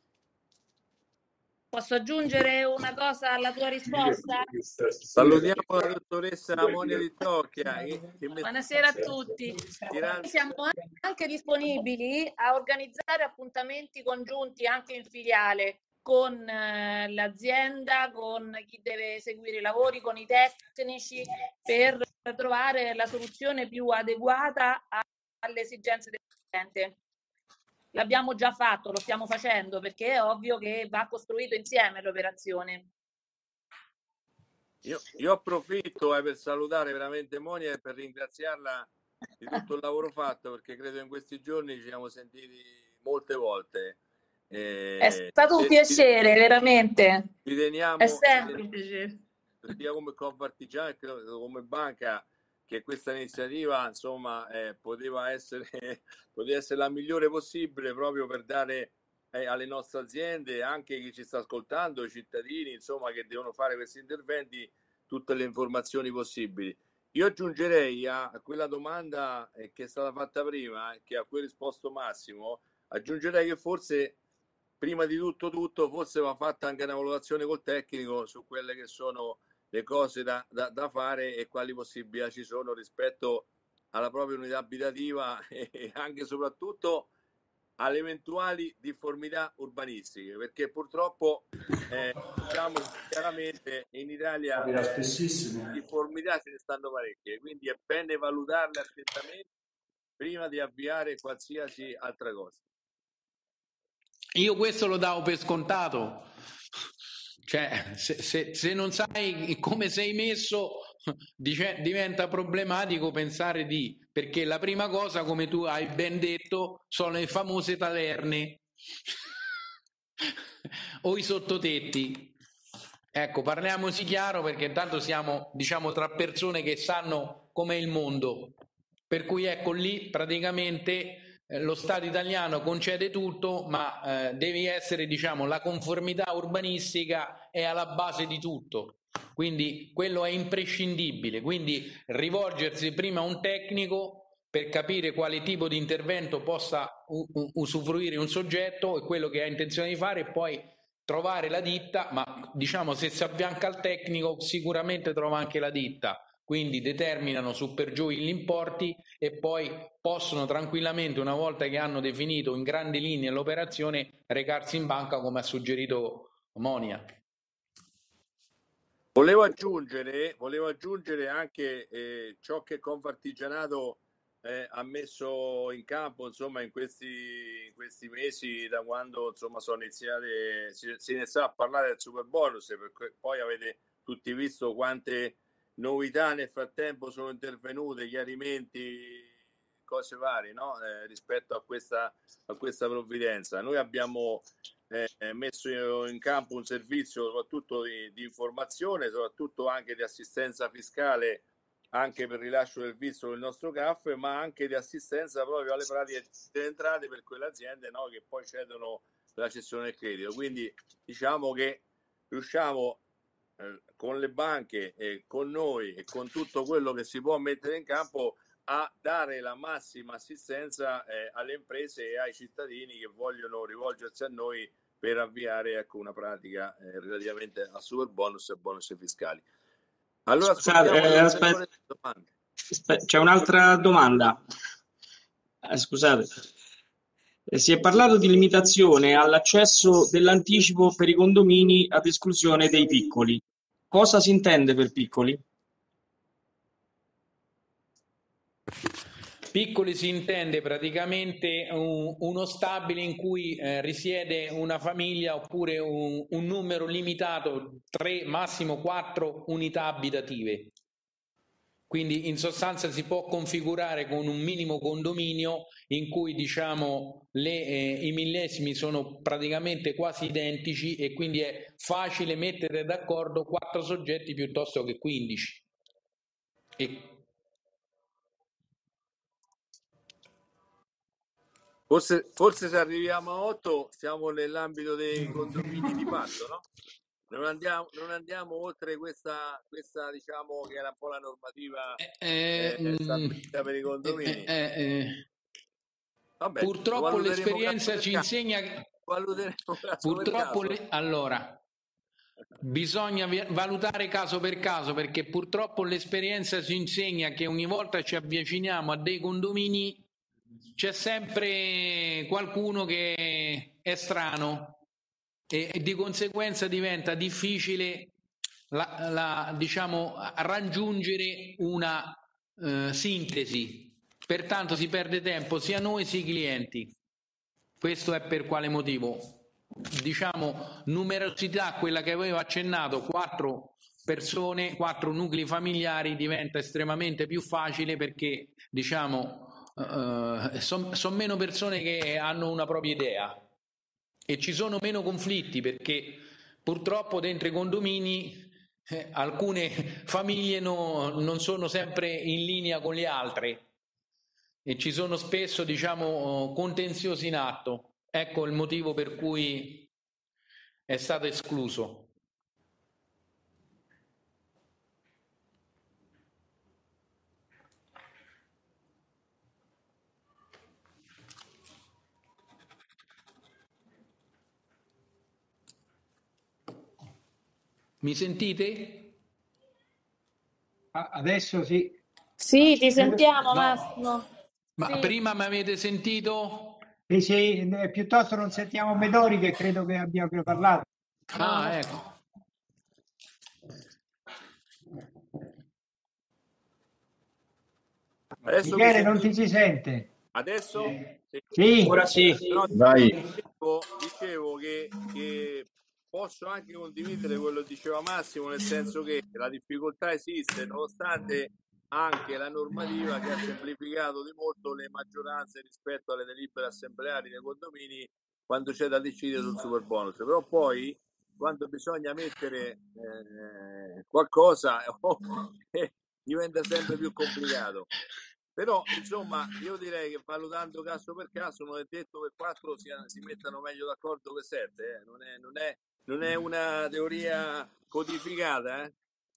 Posso aggiungere una cosa alla tua risposta? Salutiamo la dottoressa Monia Di Tocchia. Che, che Buonasera a tutti. Tirando... Siamo anche disponibili a organizzare appuntamenti congiunti anche in filiale con eh, l'azienda, con chi deve seguire i lavori, con i tecnici, per trovare la soluzione più adeguata alle esigenze del cliente. L'abbiamo già fatto, lo stiamo facendo, perché è ovvio che va costruito insieme l'operazione. Io, io approfitto eh, per salutare veramente Monia e per ringraziarla di tutto il lavoro fatto, perché credo in questi giorni ci siamo sentiti molte volte. Eh, è stato un piacere, ci, veramente. Ci teniamo, è sempre un piacere. Sia come Confartigianato e come banca, che questa iniziativa insomma eh, poteva essere poteva essere la migliore possibile, proprio per dare eh, alle nostre aziende, anche chi ci sta ascoltando, i cittadini insomma che devono fare questi interventi, tutte le informazioni possibili. Io aggiungerei a, a quella domanda eh, che è stata fatta prima, che a cui ha risposto Massimo, aggiungerei che forse prima di tutto tutto forse va fatta anche una valutazione col tecnico su quelle che sono le cose da, da, da fare e quali possibilità ci sono rispetto alla propria unità abitativa e anche e soprattutto alle eventuali difformità urbanistiche, perché purtroppo eh, diciamo chiaramente in Italia difformità ce ne stanno parecchie, quindi è bene valutarle attentamente prima di avviare qualsiasi altra cosa. Io questo lo davo per scontato. Cioè, se, se, se non sai come sei messo, dice, diventa problematico pensare di, perché la prima cosa, come tu hai ben detto, sono le famose taverne o i sottotetti. Ecco, parliamoci chiaro, perché intanto siamo, diciamo, tra persone che sanno com'è il mondo, per cui ecco lì praticamente lo Stato italiano concede tutto, ma eh, devi essere, diciamo, la conformità urbanistica è alla base di tutto, quindi quello è imprescindibile, quindi rivolgersi prima a un tecnico per capire quale tipo di intervento possa usufruire un soggetto e quello che ha intenzione di fare, e poi trovare la ditta, ma diciamo se si affianca al tecnico sicuramente trova anche la ditta. Quindi determinano su per giù gli importi e poi possono tranquillamente, una volta che hanno definito in grandi linee l'operazione, recarsi in banca come ha suggerito Monia. Volevo aggiungere, volevo aggiungere anche eh, ciò che Confartigianato eh, ha messo in campo insomma in questi, in questi mesi, da quando insomma sono iniziate, si, si iniziava a parlare del super bonus, perché poi avete tutti visto quante novità nel frattempo sono intervenute, chiarimenti, cose varie, no? eh, rispetto a questa, a questa provvidenza. Noi abbiamo eh, messo in campo un servizio soprattutto di, di informazione, soprattutto anche di assistenza fiscale, anche per rilascio del visto del nostro C A F, ma anche di assistenza proprio alle pratiche delle entrate per quelle aziende, no? Che poi cedono la cessione del credito. Quindi diciamo che riusciamo eh, con le banche e con noi e con tutto quello che si può mettere in campo a dare la massima assistenza eh, alle imprese e ai cittadini che vogliono rivolgersi a noi per avviare ecco, una pratica eh, relativamente a super bonus e bonus fiscali. Allora, scusate, eh, aspetta, aspetta, c'è un'altra domanda. Eh, scusate, eh, si è parlato di limitazione all'accesso dell'anticipo per i condomini ad esclusione dei piccoli. Cosa si intende per piccoli? Piccoli si intende praticamente un, uno stabile in cui eh, risiede una famiglia oppure un, un numero limitato, tre, massimo quattro unità abitative. Quindi in sostanza si può configurare con un minimo condominio in cui diciamo le, eh, i millesimi sono praticamente quasi identici e quindi è facile mettere d'accordo quattro soggetti piuttosto che quindici. E Forse, forse se arriviamo a otto siamo nell'ambito dei condomini di patto, no? non andiamo, non andiamo oltre questa, questa, diciamo, che era un po' la normativa Eh, eh, mm, stabilita per i eh, condomini. eh, eh, Vabbè, lo purtroppo valuteremo caso l'esperienza per ci caso. insegna che Valuteremo caso purtroppo per caso. le- allora bisogna vi- valutare caso per caso, perché purtroppo l'esperienza ci insegna che ogni volta ci avviciniamo a dei condomini c'è sempre qualcuno che è strano e, e di conseguenza diventa difficile la, la, diciamo, raggiungere una eh, sintesi. Pertanto si perde tempo sia noi sia i clienti. Questo è per quale motivo? Diciamo, numerosità, quella che avevo accennato, quattro persone, quattro nuclei familiari, diventa estremamente più facile perché, diciamo, Uh, sono son meno persone che hanno una propria idea e ci sono meno conflitti perché purtroppo dentro i condomini eh, alcune famiglie no, non sono sempre in linea con le altre e ci sono spesso, diciamo, contenziosi in atto. Ecco il motivo per cui è stato escluso. Mi sentite? Adesso sì. Sì, ti sentiamo, No. Massimo. Ma Sì. prima mi avete sentito? Sì, sì, eh, piuttosto non sentiamo Medori che credo che abbia parlato. Ah, ecco. Adesso Michele, mi non ti sentite? si sente. Adesso? Sì. Sì. Ora sì. No, Vai. dicevo, dicevo che, che posso anche condividere quello che diceva Massimo, nel senso che la difficoltà esiste, nonostante anche la normativa che ha semplificato di molto le maggioranze rispetto alle delibere assembleari nei condomini quando c'è da decidere sul superbonus. Però poi, quando bisogna mettere eh, qualcosa, diventa sempre più complicato. Però, insomma, io direi che valutando caso per caso non è detto che quattro si, si mettano meglio d'accordo che sette, eh. non, è, non, è, non è una teoria codificata. Eh.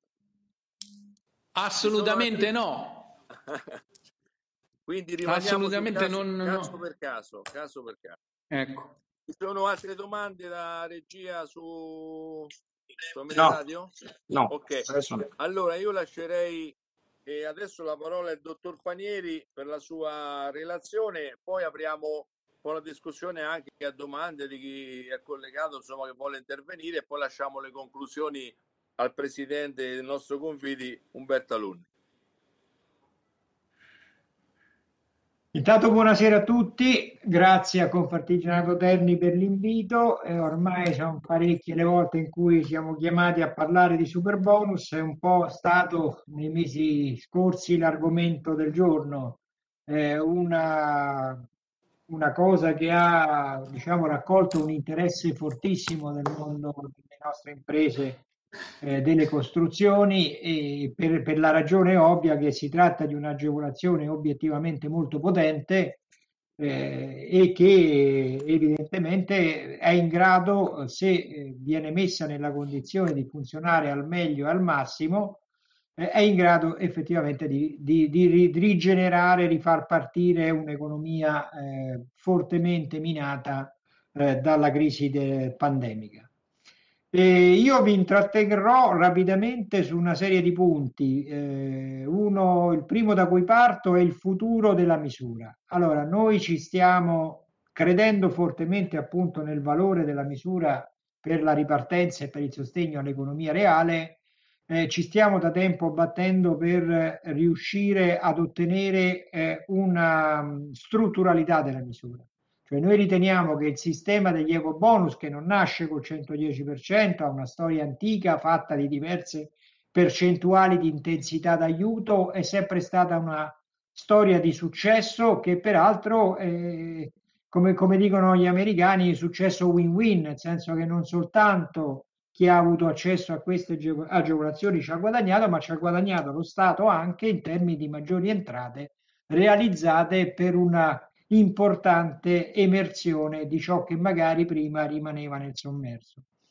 Assolutamente altri... no. Quindi rimaniamo Assolutamente caso, non, caso no. per caso, caso per caso. Ecco. Ci sono altre domande da regia su, su No. Radio? No. Ok, No. allora io lascerei e adesso la parola al dottor Panieri per la sua relazione, poi apriamo un po' la discussione anche a domande di chi è collegato, insomma, che vuole intervenire, e poi lasciamo le conclusioni al presidente del nostro Confidi, Umberto Alunni. Intanto buonasera a tutti, grazie a Confartigianato Terni per l'invito. Eh, ormai sono parecchie le volte in cui siamo chiamati a parlare di Superbonus, è un po' stato nei mesi scorsi l'argomento del giorno, eh, una, una cosa che ha, diciamo, raccolto un interesse fortissimo nel mondo delle nostre imprese, eh, delle costruzioni, e per, per la ragione ovvia che si tratta di un'agevolazione obiettivamente molto potente, eh, e che evidentemente è in grado, se eh, viene messa nella condizione di funzionare al meglio e al massimo, eh, è in grado effettivamente di, di, di, di rigenerare, rifar partire un'economia eh, fortemente minata eh, dalla crisi de- pandemica. E io vi intratterrò rapidamente su una serie di punti. Eh, uno, il primo da cui parto è il futuro della misura. Allora, noi ci stiamo credendo fortemente appunto nel valore della misura per la ripartenza e per il sostegno all'economia reale. Eh, ci stiamo da tempo battendo per riuscire ad ottenere eh, una um, strutturalità della misura. Cioè noi riteniamo che il sistema degli ecobonus, che non nasce col centodieci per cento, ha una storia antica fatta di diverse percentuali di intensità d'aiuto, è sempre stata una storia di successo che peraltro, eh, come, come dicono gli americani, successo win-win, nel senso che non soltanto chi ha avuto accesso a queste agevolazioni ci ha guadagnato, ma ci ha guadagnato lo Stato anche in termini di maggiori entrate realizzate per una importante emersione di ciò che magari prima rimaneva nel sommerso.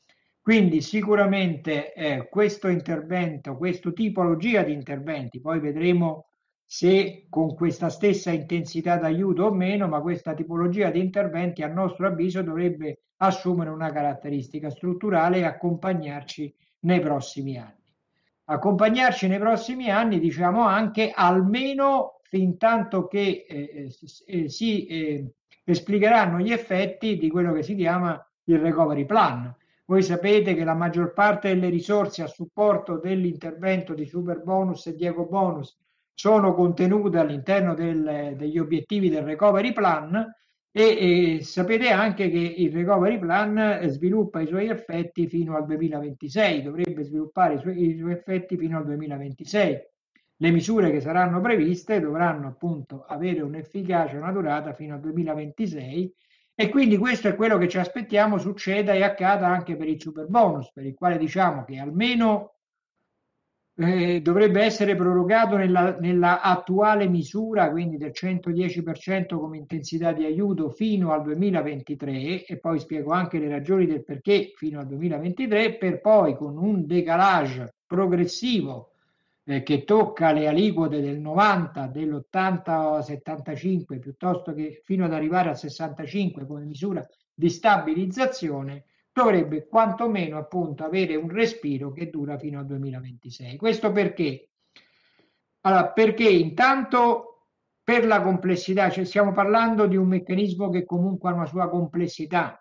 Quindi sicuramente eh, questo intervento, questa tipologia di interventi, poi vedremo se con questa stessa intensità d'aiuto o meno, ma questa tipologia di interventi a nostro avviso dovrebbe assumere una caratteristica strutturale e accompagnarci nei prossimi anni. Accompagnarci nei prossimi anni, diciamo anche almeno fin tanto che eh, eh, si eh, esplicheranno gli effetti di quello che si chiama il recovery plan. Voi sapete che la maggior parte delle risorse a supporto dell'intervento di super bonus e di eco bonus sono contenute all'interno del, degli obiettivi del recovery plan e, e sapete anche che il recovery plan sviluppa i suoi effetti fino al duemilaventisei, dovrebbe sviluppare i suoi, i suoi effetti fino al duemilaventisei. Le misure che saranno previste dovranno appunto avere un'efficacia, una durata fino al duemilaventisei e quindi questo è quello che ci aspettiamo succeda e accada anche per il super bonus, per il quale diciamo che almeno eh, dovrebbe essere prorogato nella, nella attuale misura, quindi del centodieci per cento come intensità di aiuto fino al duemilaventitré, e poi spiego anche le ragioni del perché fino al duemilaventitré, per poi con un decalage progressivo eh, che tocca le aliquote del novanta, dell'ottanta settantacinque, piuttosto che fino ad arrivare al sessantacinque come misura di stabilizzazione, dovrebbe quantomeno appunto avere un respiro che dura fino al duemilaventisei. Questo perché? Allora, perché intanto per la complessità, cioè stiamo parlando di un meccanismo che comunque ha una sua complessità,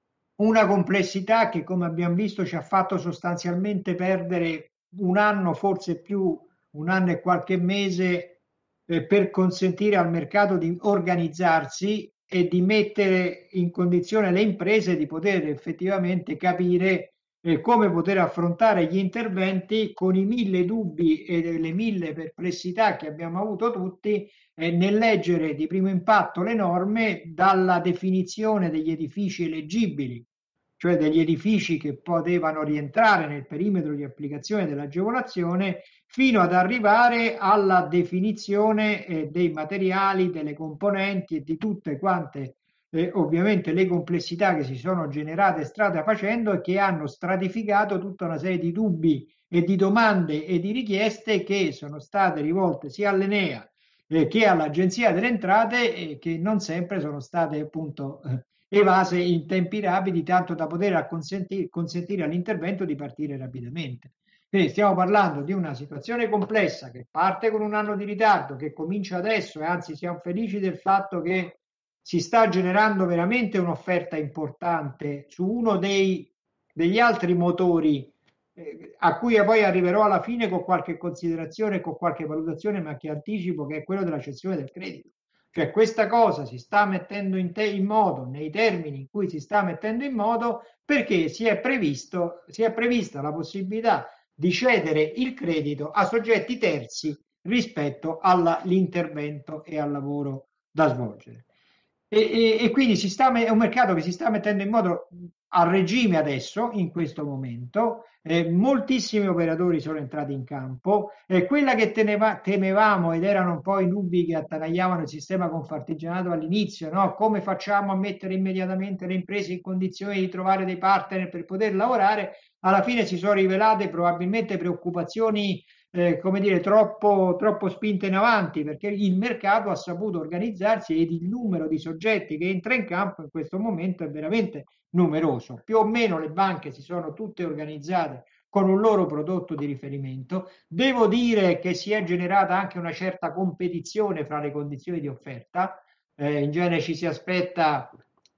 una complessità che come abbiamo visto ci ha fatto sostanzialmente perdere un anno, forse più, un anno e qualche mese eh, per consentire al mercato di organizzarsi e di mettere in condizione le imprese di poter effettivamente capire eh, come poter affrontare gli interventi con i mille dubbi e le mille perplessità che abbiamo avuto tutti eh, nel leggere di primo impatto le norme dalla definizione degli edifici eleggibili, cioè degli edifici che potevano rientrare nel perimetro di applicazione dell'agevolazione, fino ad arrivare alla definizione eh, dei materiali, delle componenti e di tutte quante eh, ovviamente le complessità che si sono generate strada facendo e che hanno stratificato tutta una serie di dubbi e di domande e di richieste che sono state rivolte sia all'Enea eh, che all'Agenzia delle Entrate e che non sempre sono state appunto eh, evase in tempi rapidi, tanto da poter consentire, consentire all'intervento di partire rapidamente. Quindi stiamo parlando di una situazione complessa che parte con un anno di ritardo, che comincia adesso e anzi siamo felici del fatto che si sta generando veramente un'offerta importante su uno dei, degli altri motori eh, a cui poi arriverò alla fine con qualche considerazione, con qualche valutazione, ma che anticipo, che è quello della cessione del credito. Cioè questa cosa si sta mettendo in, te, in modo, nei termini in cui si sta mettendo in modo, perché si è previsto, si è prevista la possibilità di cedere il credito a soggetti terzi rispetto all'intervento e al lavoro da svolgere. E, e, e quindi si sta, è un mercato che si sta mettendo in modo a regime adesso, in questo momento, eh, moltissimi operatori sono entrati in campo, eh, quella che teneva, temevamo ed erano un po' i nubi che attanagliavano il sistema confartigianato all'inizio, no? Come facciamo a mettere immediatamente le imprese in condizione di trovare dei partner per poter lavorare, alla fine si sono rivelate probabilmente preoccupazioni Eh, come dire, troppo, troppo spinte in avanti, perché il mercato ha saputo organizzarsi ed il numero di soggetti che entra in campo in questo momento è veramente numeroso. Più o meno le banche si sono tutte organizzate con un loro prodotto di riferimento. Devo dire che si è generata anche una certa competizione fra le condizioni di offerta. Eh, in genere ci si aspetta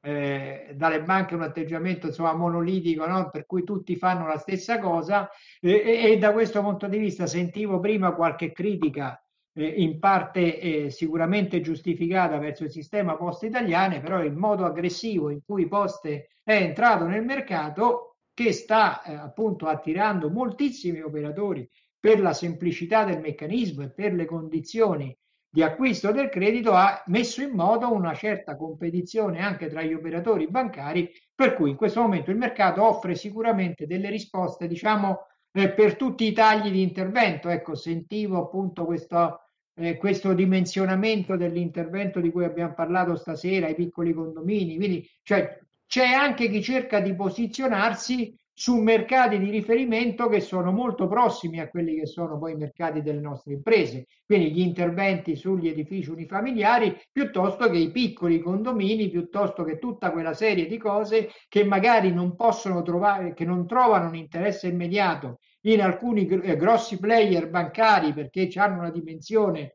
Eh, dalle banche un atteggiamento insomma monolitico, no? Per cui tutti fanno la stessa cosa eh, e, e da questo punto di vista sentivo prima qualche critica eh, in parte eh, sicuramente giustificata verso il sistema Poste Italiane, però il modo aggressivo in cui Poste è entrato nel mercato, che sta eh, appunto attirando moltissimi operatori per la semplicità del meccanismo e per le condizioni di acquisto del credito, ha messo in moto una certa competizione anche tra gli operatori bancari, per cui in questo momento il mercato offre sicuramente delle risposte, diciamo, eh, per tutti i tagli di intervento. Ecco, sentivo appunto questo, eh, questo dimensionamento dell'intervento di cui abbiamo parlato stasera, ai piccoli condomini, quindi cioè, c'è anche chi cerca di posizionarsi su mercati di riferimento che sono molto prossimi a quelli che sono poi i mercati delle nostre imprese, quindi gli interventi sugli edifici unifamiliari piuttosto che i piccoli condomini, piuttosto che tutta quella serie di cose che magari non possono trovare, che non trovano un interesse immediato in alcuni grossi player bancari perché hanno una dimensione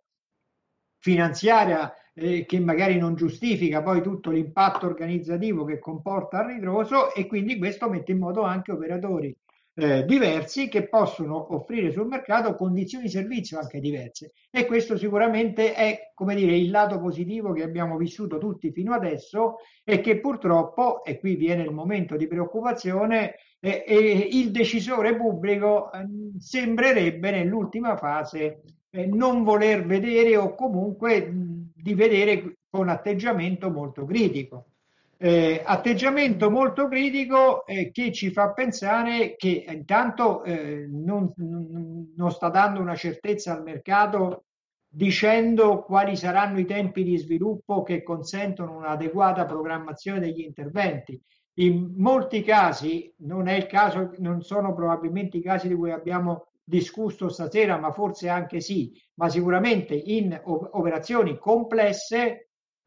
finanziaria eh, che magari non giustifica poi tutto l'impatto organizzativo che comporta a ritroso, e quindi questo mette in moto anche operatori eh, diversi che possono offrire sul mercato condizioni di servizio anche diverse, e questo sicuramente è, come dire, il lato positivo che abbiamo vissuto tutti fino adesso e che purtroppo, e qui viene il momento di preoccupazione, eh, eh, il decisore pubblico eh, sembrerebbe nell'ultima fase Eh, non voler vedere, o comunque mh, di vedere con atteggiamento molto critico. Eh, atteggiamento molto critico eh, che ci fa pensare che intanto eh, non, non sta dando una certezza al mercato dicendo quali saranno i tempi di sviluppo che consentono un'adeguata programmazione degli interventi. In molti casi, non è il caso, non sono probabilmente i casi di cui abbiamo discusso stasera, ma forse anche sì, ma sicuramente in operazioni complesse,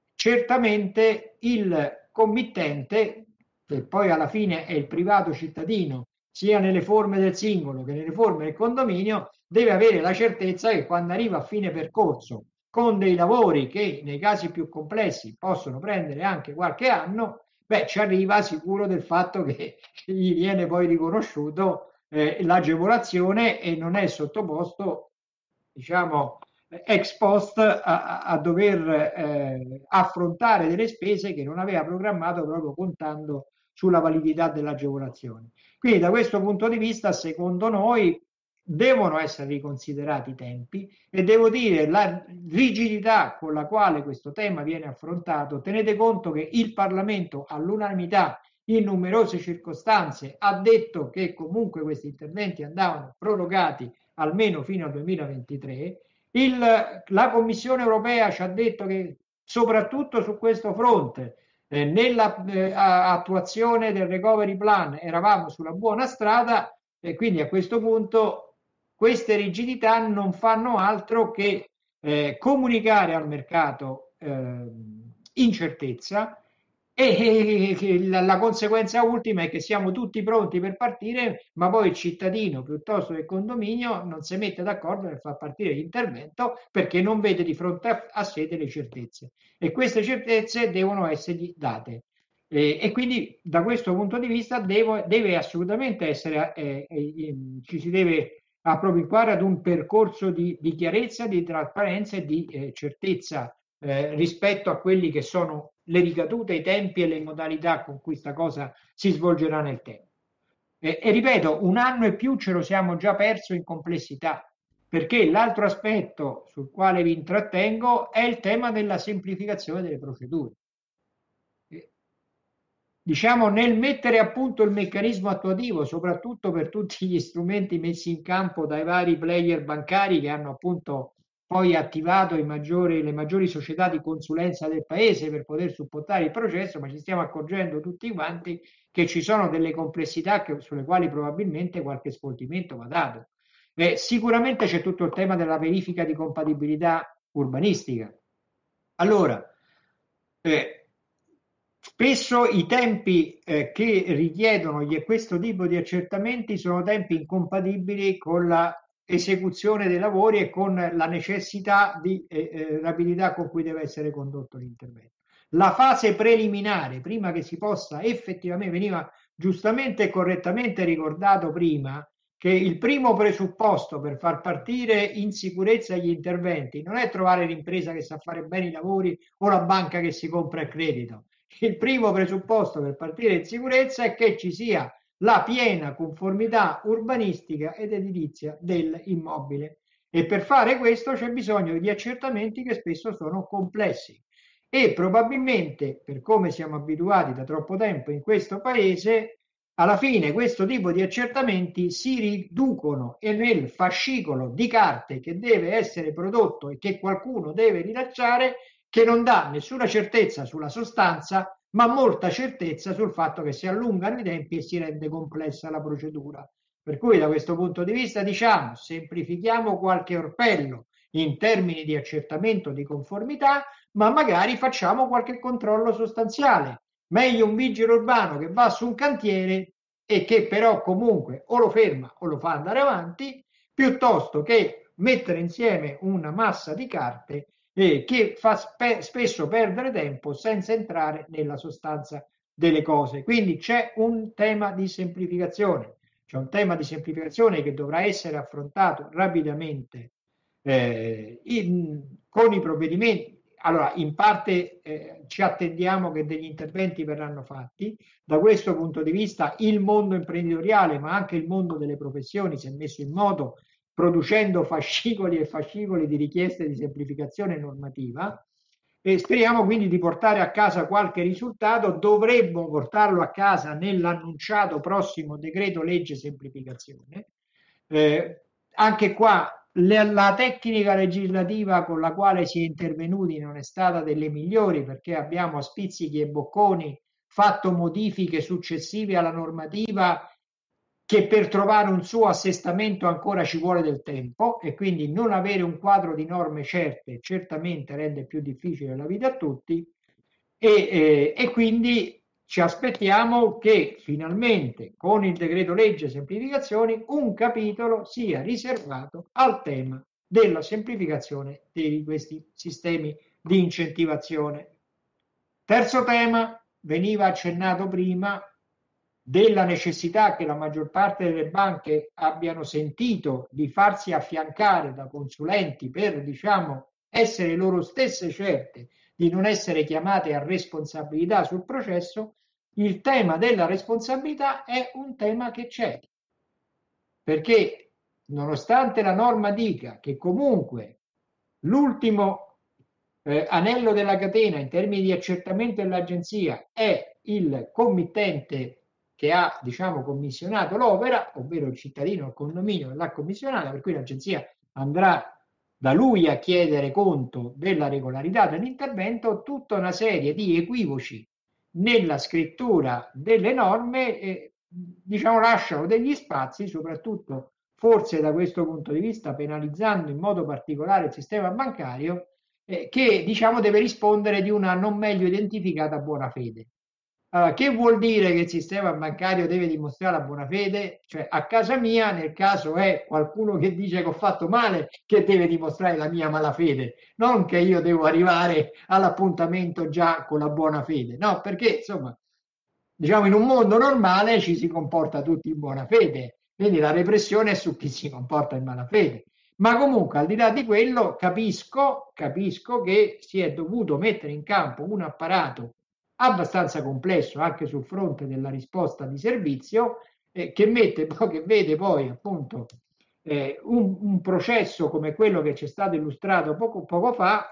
certamente il committente, che poi alla fine è il privato cittadino, sia nelle forme del singolo che nelle forme del condominio, deve avere la certezza che quando arriva a fine percorso con dei lavori che nei casi più complessi possono prendere anche qualche anno, beh, ci arriva sicuro del fatto che gli viene poi riconosciuto Eh, l'agevolazione e non è sottoposto, diciamo, ex post a, a dover eh, affrontare delle spese che non aveva programmato proprio contando sulla validità dell'agevolazione. Quindi da questo punto di vista, secondo noi, devono essere riconsiderati i tempi, e devo dire la rigidità con la quale questo tema viene affrontato. Tenete conto che il Parlamento all'unanimità in numerose circostanze ha detto che comunque questi interventi andavano prorogati almeno fino al duemilaventitré. Il, la Commissione europea ci ha detto che soprattutto su questo fronte, eh, nella eh, attuazione del recovery plan eravamo sulla buona strada, e quindi a questo punto queste rigidità non fanno altro che eh, comunicare al mercato eh, incertezza. E la, la conseguenza ultima è che siamo tutti pronti per partire, ma poi il cittadino piuttosto che il condominio non si mette d'accordo per far partire l'intervento perché non vede di fronte a, a sé delle certezze, e queste certezze devono essergli date. E, e quindi da questo punto di vista devo, deve assolutamente essere, eh, eh, ci si deve appropinquare ad un percorso di, di chiarezza, di trasparenza e di eh, certezza eh, rispetto a quelli che sono le ricadute, i tempi e le modalità con cui questa cosa si svolgerà nel tempo. E, e ripeto, un anno e più ce lo siamo già perso in complessità, perché l'altro aspetto sul quale vi intrattengo è il tema della semplificazione delle procedure. E, diciamo, nel mettere a punto il meccanismo attuativo, soprattutto per tutti gli strumenti messi in campo dai vari player bancari che hanno appunto poi attivato i maggiori, le maggiori società di consulenza del paese per poter supportare il processo, ma ci stiamo accorgendo tutti quanti che ci sono delle complessità che, sulle quali probabilmente qualche sfoltimento va dato. Eh, sicuramente c'è tutto il tema della verifica di compatibilità urbanistica. Allora, eh, spesso i tempi eh, che richiedono questo tipo di accertamenti sono tempi incompatibili con la esecuzione dei lavori e con la necessità di eh, eh, rapidità con cui deve essere condotto l'intervento. La fase preliminare, prima che si possa effettivamente, veniva giustamente e correttamente ricordato prima che il primo presupposto per far partire in sicurezza gli interventi non è trovare l'impresa che sa fare bene i lavori o la banca che si compra il credito. Il primo presupposto per partire in sicurezza è che ci sia la piena conformità urbanistica ed edilizia dell'immobile, e per fare questo c'è bisogno di accertamenti che spesso sono complessi, e probabilmente, per come siamo abituati da troppo tempo in questo paese, alla fine questo tipo di accertamenti si riducono nel fascicolo di carte che deve essere prodotto e che qualcuno deve rilasciare, che non dà nessuna certezza sulla sostanza, ma molta certezza sul fatto che si allungano i tempi e si rende complessa la procedura. Per cui da questo punto di vista diciamo semplifichiamo qualche orpello in termini di accertamento di conformità, ma magari facciamo qualche controllo sostanziale. Meglio un vigile urbano che va su un cantiere e che però comunque o lo ferma o lo fa andare avanti, piuttosto che mettere insieme una massa di carte eh, che fa spe- spesso perdere tempo senza entrare nella sostanza delle cose. Quindi c'è un tema di semplificazione, c'è un tema di semplificazione che dovrà essere affrontato rapidamente eh, in, con i provvedimenti. Allora, in parte eh, ci attendiamo che degli interventi verranno fatti. Da questo punto di vista il mondo imprenditoriale, ma anche il mondo delle professioni si è messo in moto producendo fascicoli e fascicoli di richieste di semplificazione normativa e speriamo quindi di portare a casa qualche risultato. Dovremmo portarlo a casa nell'annunciato prossimo decreto legge semplificazione. Eh, anche qua la tecnica legislativa con la quale si è intervenuti non è stata delle migliori, perché abbiamo a spizzichi e bocconi fatto modifiche successive alla normativa che per trovare un suo assestamento ancora ci vuole del tempo, e quindi non avere un quadro di norme certe certamente rende più difficile la vita a tutti e, eh, e quindi ci aspettiamo che finalmente con il decreto legge semplificazioni un capitolo sia riservato al tema della semplificazione di questi sistemi di incentivazione. Terzo tema, veniva accennato prima, della necessità che la maggior parte delle banche abbiano sentito di farsi affiancare da consulenti per, diciamo, essere loro stesse certe di non essere chiamate a responsabilità sul processo. Il tema della responsabilità è un tema che c'è, perché nonostante la norma dica che comunque l'ultimo eh, anello della catena in termini di accertamento dell'agenzia è il committente che ha, diciamo, commissionato l'opera, ovvero il cittadino, il condominio che l'ha commissionata, per cui l'agenzia andrà da lui a chiedere conto della regolarità dell'intervento, tutta una serie di equivoci nella scrittura delle norme eh, diciamo lasciano degli spazi, soprattutto forse da questo punto di vista penalizzando in modo particolare il sistema bancario eh, che diciamo deve rispondere di una non meglio identificata buona fede. Allora, che vuol dire che il sistema bancario deve dimostrare la buona fede? Cioè, a casa mia, nel caso è qualcuno che dice che ho fatto male, che deve dimostrare la mia malafede, non che io devo arrivare all'appuntamento già con la buona fede, no, perché insomma, diciamo in un mondo normale ci si comporta tutti in buona fede, quindi la repressione è su chi si comporta in malafede. Ma comunque, al di là di quello, capisco, capisco che si è dovuto mettere in campo un apparato abbastanza complesso anche sul fronte della risposta di servizio eh, che mette che vede poi appunto eh, un, un processo come quello che ci è stato illustrato poco, poco fa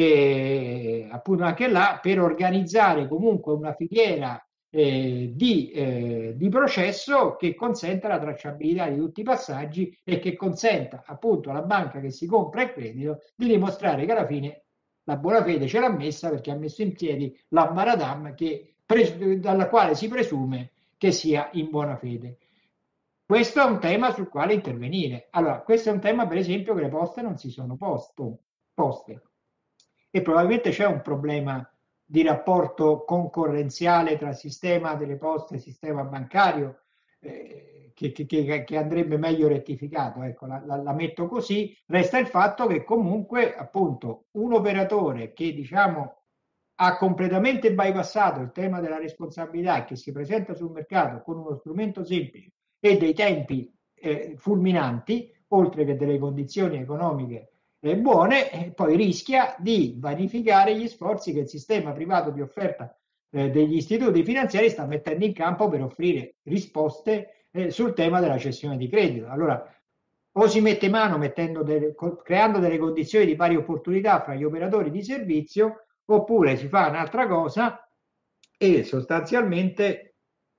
eh, appunto anche là per organizzare comunque una filiera eh, di, eh, di processo che consenta la tracciabilità di tutti i passaggi e che consenta appunto alla banca che si compra il credito di dimostrare che alla fine la buona fede ce l'ha messa perché ha messo in piedi l'ambaradam che, dalla quale si presume che sia in buona fede. Questo è un tema sul quale intervenire. Allora, questo è un tema per esempio che le poste non si sono posto, poste e probabilmente c'è un problema di rapporto concorrenziale tra sistema delle poste e sistema bancario eh, che, che, che andrebbe meglio rettificato, ecco, la, la, la metto così. Resta il fatto che comunque appunto un operatore che diciamo ha completamente bypassato il tema della responsabilità e che si presenta sul mercato con uno strumento semplice e dei tempi eh, fulminanti, oltre che delle condizioni economiche eh, buone, eh, poi rischia di vanificare gli sforzi che il sistema privato di offerta eh, degli istituti finanziari sta mettendo in campo per offrire risposte Eh, sul tema della cessione di credito. Allora, o si mette mano mettendo delle, creando delle condizioni di pari opportunità fra gli operatori di servizio, oppure si fa un'altra cosa e sostanzialmente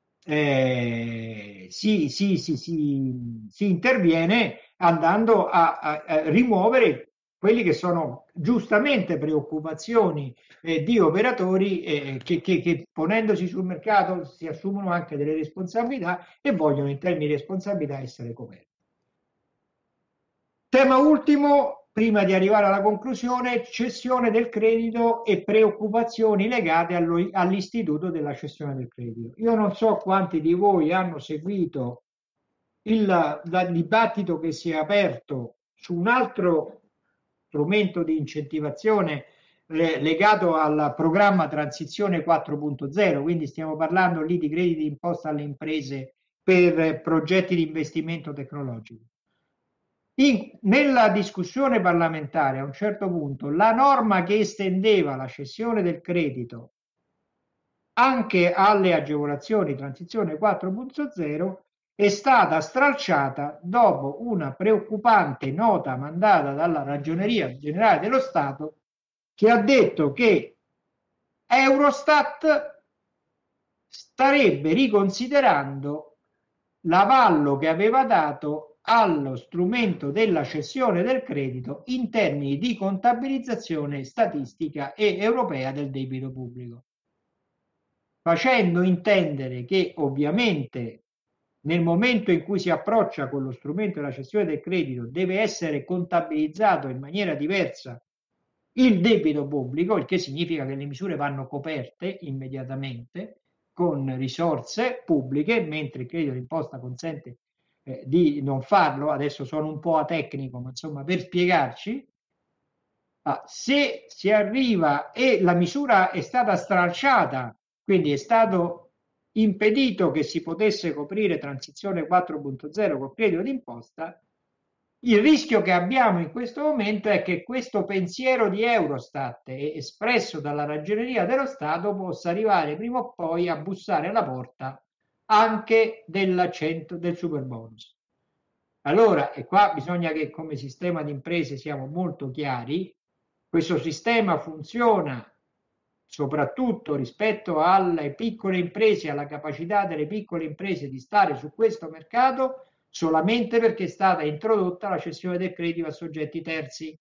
eh, si, si, si, si, si interviene andando a, a, a rimuovere quelli che sono giustamente preoccupazioni eh, di operatori eh, che, che, che ponendosi sul mercato si assumono anche delle responsabilità e vogliono in termini di responsabilità essere coperti. Tema ultimo, prima di arrivare alla conclusione, cessione del credito e preoccupazioni legate allo, all'istituto della cessione del credito. Io non so quanti di voi hanno seguito il, il dibattito che si è aperto su un altro strumento di incentivazione eh, legato al programma Transizione quattro punto zero, quindi stiamo parlando lì di crediti d'imposta alle imprese per progetti di investimento tecnologico. In, nella discussione parlamentare a un certo punto la norma che estendeva la cessione del credito anche alle agevolazioni Transizione quattro punto zero è stata stralciata dopo una preoccupante nota mandata dalla Ragioneria Generale dello Stato che ha detto che Eurostat starebbe riconsiderando l'avallo che aveva dato allo strumento della cessione del credito in termini di contabilizzazione statistica e europea del debito pubblico, facendo intendere che ovviamente nel momento in cui si approccia con lo strumento della cessione del credito deve essere contabilizzato in maniera diversa il debito pubblico, il che significa che le misure vanno coperte immediatamente con risorse pubbliche, mentre il credito d'imposta consente eh, di non farlo. Adesso sono un po' atecnico, ma insomma per spiegarci, ah, se si arriva e la misura è stata stralciata, quindi è stato impedito che si potesse coprire Transizione quattro punto zero col credito d'imposta, il rischio che abbiamo in questo momento è che questo pensiero di Eurostat espresso dalla Ragioneria dello Stato possa arrivare prima o poi a bussare alla porta anche dell'accento del superbonus. Allora, e qua bisogna che come sistema di imprese siamo molto chiari, questo sistema funziona soprattutto rispetto alle piccole imprese, alla capacità delle piccole imprese di stare su questo mercato solamente perché è stata introdotta la cessione del credito a soggetti terzi.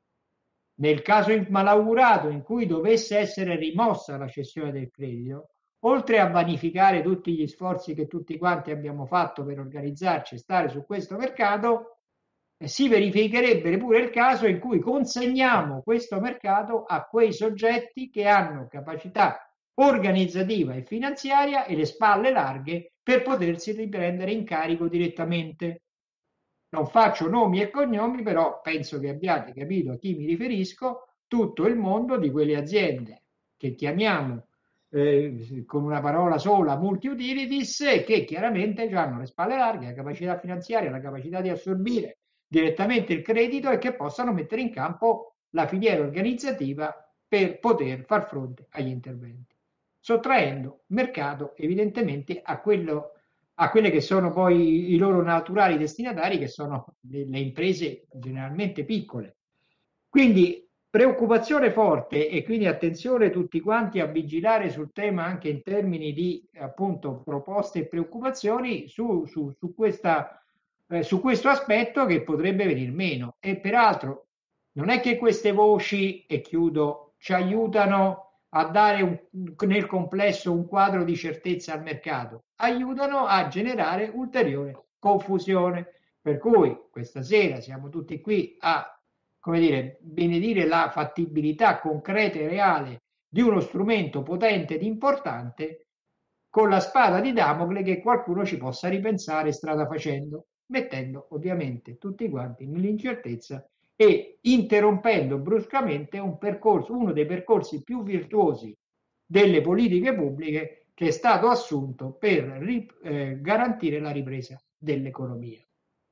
Nel caso malaugurato in cui dovesse essere rimossa la cessione del credito, oltre a vanificare tutti gli sforzi che tutti quanti abbiamo fatto per organizzarci e stare su questo mercato, eh, si verificherebbe pure il caso in cui consegniamo questo mercato a quei soggetti che hanno capacità organizzativa e finanziaria e le spalle larghe per potersi riprendere in carico direttamente. Non faccio nomi e cognomi, però penso che abbiate capito a chi mi riferisco, tutto il mondo di quelle aziende che chiamiamo eh, con una parola sola multi-utilities e che chiaramente hanno le spalle larghe, la capacità finanziaria, la capacità di assorbire direttamente il credito e che possano mettere in campo la filiera organizzativa per poter far fronte agli interventi, sottraendo mercato evidentemente a quello a quelle che sono poi i loro naturali destinatari, che sono le imprese generalmente piccole. Quindi preoccupazione forte e quindi attenzione tutti quanti a vigilare sul tema anche in termini di appunto proposte e preoccupazioni su, su, su, questa, eh, su questo aspetto che potrebbe venir meno. E peraltro non è che queste voci, e chiudo, ci aiutano a dare un, nel complesso un quadro di certezza al mercato, aiutano a generare ulteriore confusione. Per cui questa sera siamo tutti qui a, come dire, benedire la fattibilità concreta e reale di uno strumento potente ed importante, con la spada di Damocle che qualcuno ci possa ripensare strada facendo, mettendo ovviamente tutti quanti nell'incertezza e interrompendo bruscamente un percorso, uno dei percorsi più virtuosi delle politiche pubbliche che è stato assunto per eh, garantire la ripresa dell'economia.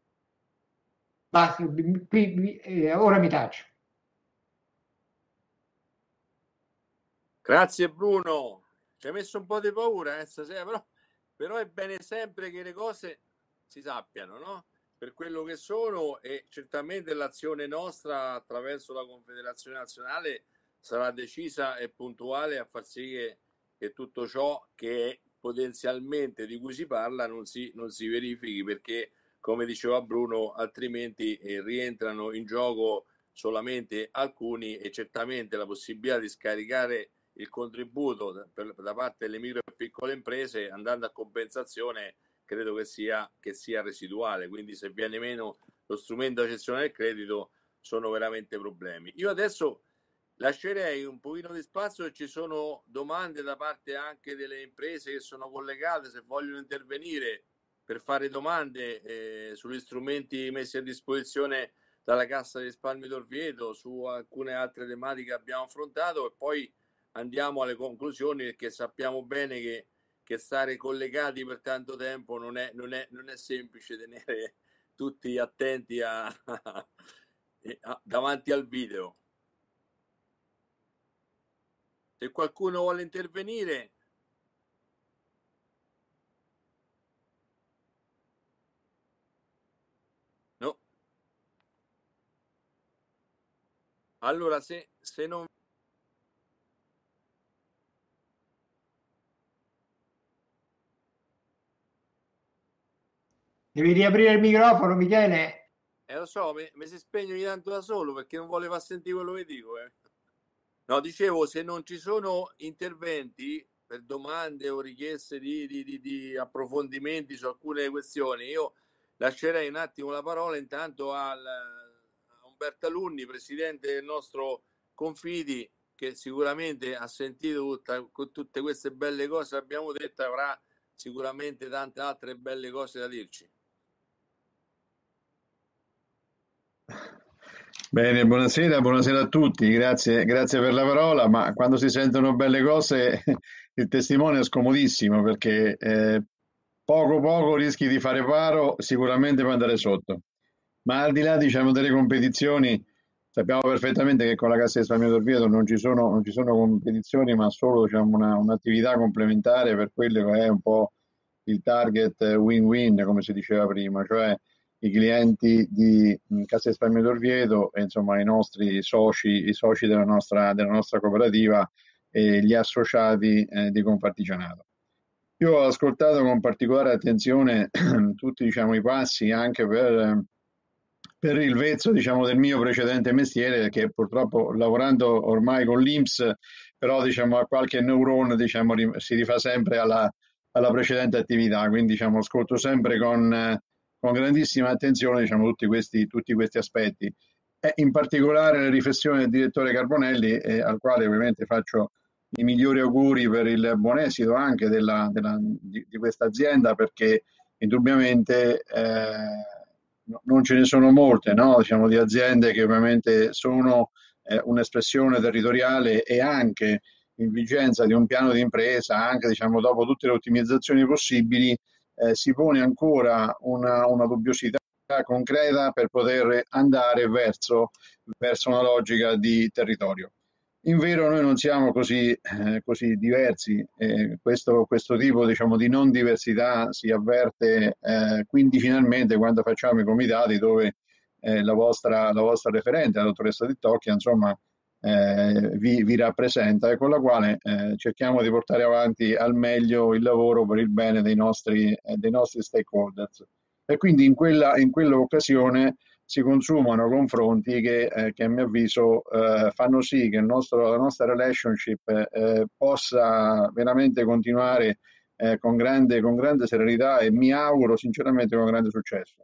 Basta, qui, eh, ora mi taccio. Grazie Bruno, ci hai messo un po' di paura eh, stasera, però, però è bene sempre che le cose si sappiano, no? Per quello che sono, e certamente l'azione nostra attraverso la Confederazione Nazionale sarà decisa e puntuale a far sì che, che tutto ciò che è potenzialmente di cui si parla non si, non si verifichi, perché come diceva Bruno altrimenti eh, rientrano in gioco solamente alcuni, e certamente la possibilità di scaricare il contributo da, per, da parte delle micro e piccole imprese andando a compensazione credo che sia, che sia residuale, quindi se viene meno lo strumento di cessione del credito sono veramente problemi. Io adesso lascerei un pochino di spazio e ci sono domande da parte anche delle imprese che sono collegate, se vogliono intervenire per fare domande eh, sugli strumenti messi a disposizione dalla Cassa di Risparmio d'Orvieto, su alcune altre tematiche che abbiamo affrontato, e poi andiamo alle conclusioni, perché sappiamo bene che, che stare collegati per tanto tempo non è, non è, non è semplice tenere tutti attenti a, a, a, davanti al video. Se qualcuno vuole intervenire. No. Allora, se, se non... Devi riaprire il microfono, Michele. Eh, lo so, mi, mi si spegne ogni tanto da solo perché non voleva sentire quello che dico. Eh. No, dicevo, se non ci sono interventi per domande o richieste di, di, di, di approfondimenti su alcune questioni, io lascerei un attimo la parola intanto al, a Umberto Alunni, presidente del nostro Confidi, che sicuramente ha sentito tutta, con tutte queste belle cose che abbiamo detto, avrà sicuramente tante altre belle cose da dirci. Bene, buonasera, buonasera a tutti, grazie, grazie per la parola, ma quando si sentono belle cose il testimone è scomodissimo perché eh, poco poco rischi di fare paro, sicuramente puoi andare sotto, ma al di là diciamo delle competizioni sappiamo perfettamente che con la Cassa di Risparmio d'Orvieto non ci sono, non ci sono competizioni, ma solo diciamo, una, un'attività complementare per quello che è un po' il target win-win, come si diceva prima, cioè i clienti di Cassa di Risparmio d'Orvieto e insomma i nostri soci, i soci della nostra, della nostra cooperativa e gli associati eh, di Confartigianato. Io ho ascoltato con particolare attenzione tutti diciamo, i passi anche per, per il vezzo diciamo, del mio precedente mestiere, che purtroppo lavorando ormai con l'I N P S, però diciamo, a qualche neurone diciamo, si rifà sempre alla, alla precedente attività, quindi diciamo, ascolto sempre con... con grandissima attenzione diciamo, tutti, questi, tutti questi aspetti e in particolare le riflessioni del direttore Carbonelli eh, al quale ovviamente faccio i migliori auguri per il buon esito anche della, della, di, di questa azienda, perché indubbiamente eh, non ce ne sono molte no? diciamo, di aziende che ovviamente sono eh, un'espressione territoriale e anche in vigenza di un piano di impresa, anche diciamo, dopo tutte le ottimizzazioni possibili. Eh, si pone ancora una, una dubbiosità concreta per poter andare verso, verso una logica di territorio. In vero noi non siamo così, eh, così diversi, eh, questo, questo tipo diciamo, di non diversità si avverte eh, quindicinalmente quando facciamo i comitati dove eh, la, vostra, la vostra referente, la dottoressa Di Tocchia, insomma, Eh, vi, vi rappresenta e con la quale eh, cerchiamo di portare avanti al meglio il lavoro per il bene dei nostri, eh, dei nostri stakeholders. E quindi in quella, in quell'occasione si consumano confronti che, eh, che a mio avviso eh, fanno sì che il nostro, la nostra relationship eh, possa veramente continuare eh, con, grande, con grande serenità e mi auguro sinceramente con grande successo.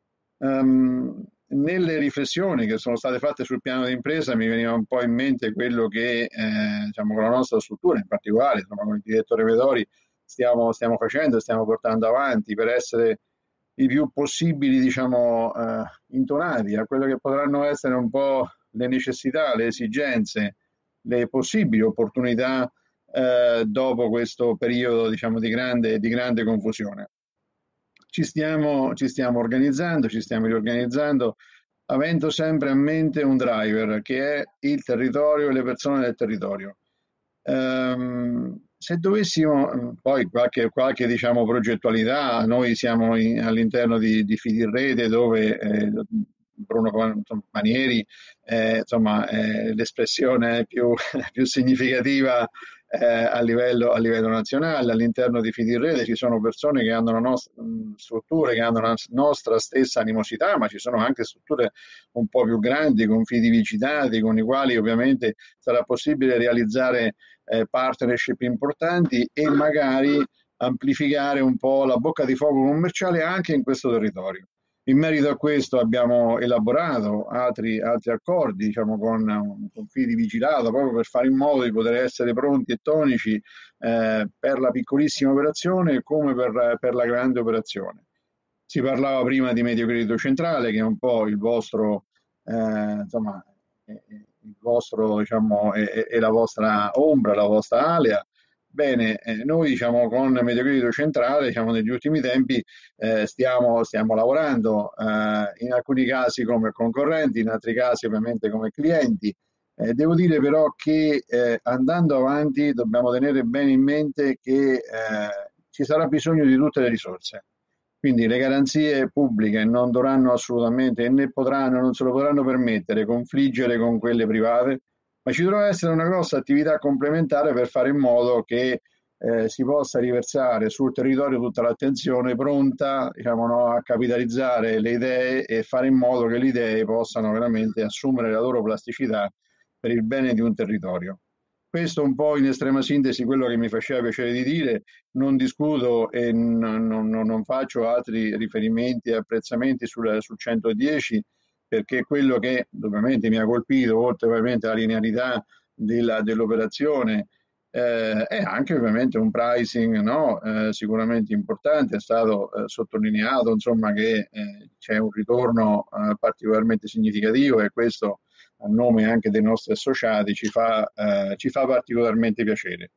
Um, nelle riflessioni che sono state fatte sul piano di impresa mi veniva un po' in mente quello che eh, diciamo, con la nostra struttura in particolare, insomma, con il direttore Vedori stiamo, stiamo facendo e stiamo portando avanti per essere i più possibili diciamo, eh, intonati a quello che potranno essere un po' le necessità, le esigenze, le possibili opportunità eh, dopo questo periodo diciamo, di, grande, di grande confusione. Ci stiamo, ci stiamo organizzando, ci stiamo riorganizzando, avendo sempre a mente un driver che è il territorio e le persone del territorio. Um, se dovessimo, poi qualche, qualche diciamo, progettualità, noi siamo in, all'interno di, di Fidirrete dove eh, Bruno Manieri, eh, insomma, eh, l'espressione più, più significativa eh, a livello, a livello nazionale. All'interno di Fidirrete ci sono persone che hanno una nostra, mh, strutture che hanno una nostra stessa animosità, ma ci sono anche strutture un po' più grandi, con fidi vicitati, con i quali ovviamente sarà possibile realizzare eh, partnership importanti e magari amplificare un po' la bocca di fuoco commerciale anche in questo territorio. In merito a questo abbiamo elaborato altri, altri accordi, diciamo, con, con fidi vigilato, proprio per fare in modo di poter essere pronti e tonici eh, per la piccolissima operazione come per, per la grande operazione. Si parlava prima di Medio Credito Centrale, che è un po' il vostro, eh, insomma, è, è il vostro, diciamo, è, è la vostra ombra, la vostra alea. Bene, eh, noi diciamo con Medio Credito Centrale, diciamo, negli ultimi tempi eh, stiamo, stiamo lavorando eh, in alcuni casi come concorrenti, in altri casi ovviamente come clienti. Eh, devo dire però che eh, andando avanti dobbiamo tenere bene in mente che eh, ci sarà bisogno di tutte le risorse. Quindi le garanzie pubbliche non dovranno assolutamente e né potranno, non se lo potranno permettere confliggere con quelle private, ma ci dovrà essere una grossa attività complementare per fare in modo che eh, si possa riversare sul territorio tutta l'attenzione pronta, diciamo, no, a capitalizzare le idee e fare in modo che le idee possano veramente assumere la loro plasticità per il bene di un territorio. Questo un po' in estrema sintesi quello che mi faceva piacere di dire. Non discuto e non, non, non faccio altri riferimenti e apprezzamenti sul, sul centodieci, perché quello che ovviamente mi ha colpito, oltre ovviamente alla linearità della, dell'operazione, eh, è anche ovviamente un pricing, no? eh, sicuramente importante. È stato eh, sottolineato, insomma, che eh, c'è un ritorno eh, particolarmente significativo, e questo a nome anche dei nostri associati ci fa, eh, ci fa particolarmente piacere.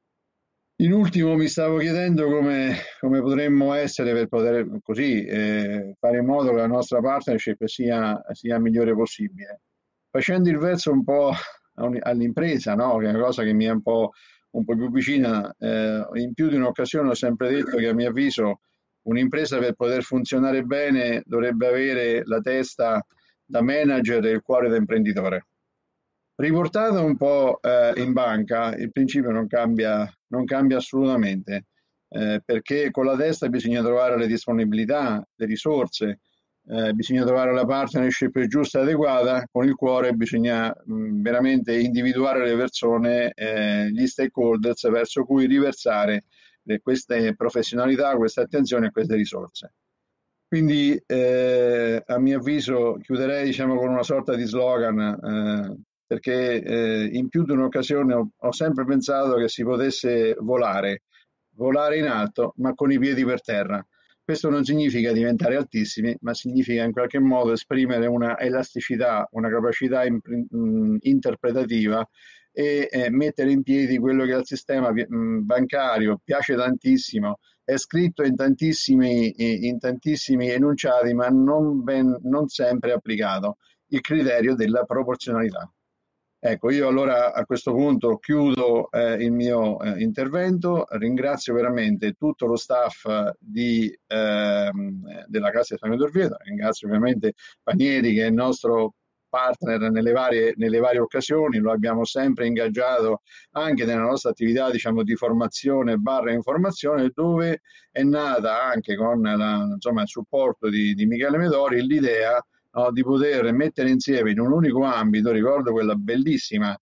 In ultimo mi stavo chiedendo come, come potremmo essere per poter così eh, fare in modo che la nostra partnership sia, sia migliore possibile. Facendo il verso un po' all'impresa, no? Che è una cosa che mi è un po', un po' più vicina, eh, in più di un'occasione ho sempre detto che a mio avviso un'impresa per poter funzionare bene dovrebbe avere la testa da manager e il cuore da imprenditore. Riportato un po' eh, in banca, il principio non cambia, non cambia assolutamente, eh, perché con la testa bisogna trovare le disponibilità, le risorse, eh, bisogna trovare la partnership giusta e adeguata, con il cuore bisogna mh, veramente individuare le persone, eh, gli stakeholders verso cui riversare le, queste professionalità, queste attenzioni e queste risorse. Quindi eh, a mio avviso chiuderei, diciamo, con una sorta di slogan, eh, perché eh, in più di un'occasione ho, ho sempre pensato che si potesse volare, volare in alto, ma con i piedi per terra. Questo non significa diventare altissimi, ma significa in qualche modo esprimere una elasticità, una capacità in, mh, interpretativa e eh, mettere in piedi quello che al sistema mh, bancario piace tantissimo. È scritto in tantissimi, in tantissimi enunciati, ma non, ben, non sempre applicato, il criterio della proporzionalità. Ecco, io allora a questo punto chiudo eh, il mio eh, intervento, ringrazio veramente tutto lo staff di, eh, della Cassa di Risparmio Orvieto, ringrazio ovviamente Panieri che è il nostro partner nelle varie, nelle varie occasioni, lo abbiamo sempre ingaggiato anche nella nostra attività, diciamo, di formazione barra informazione, dove è nata anche con la, insomma, il supporto di, di Michele Medori l'idea, no, di poter mettere insieme in un unico ambito. Ricordo quella bellissima,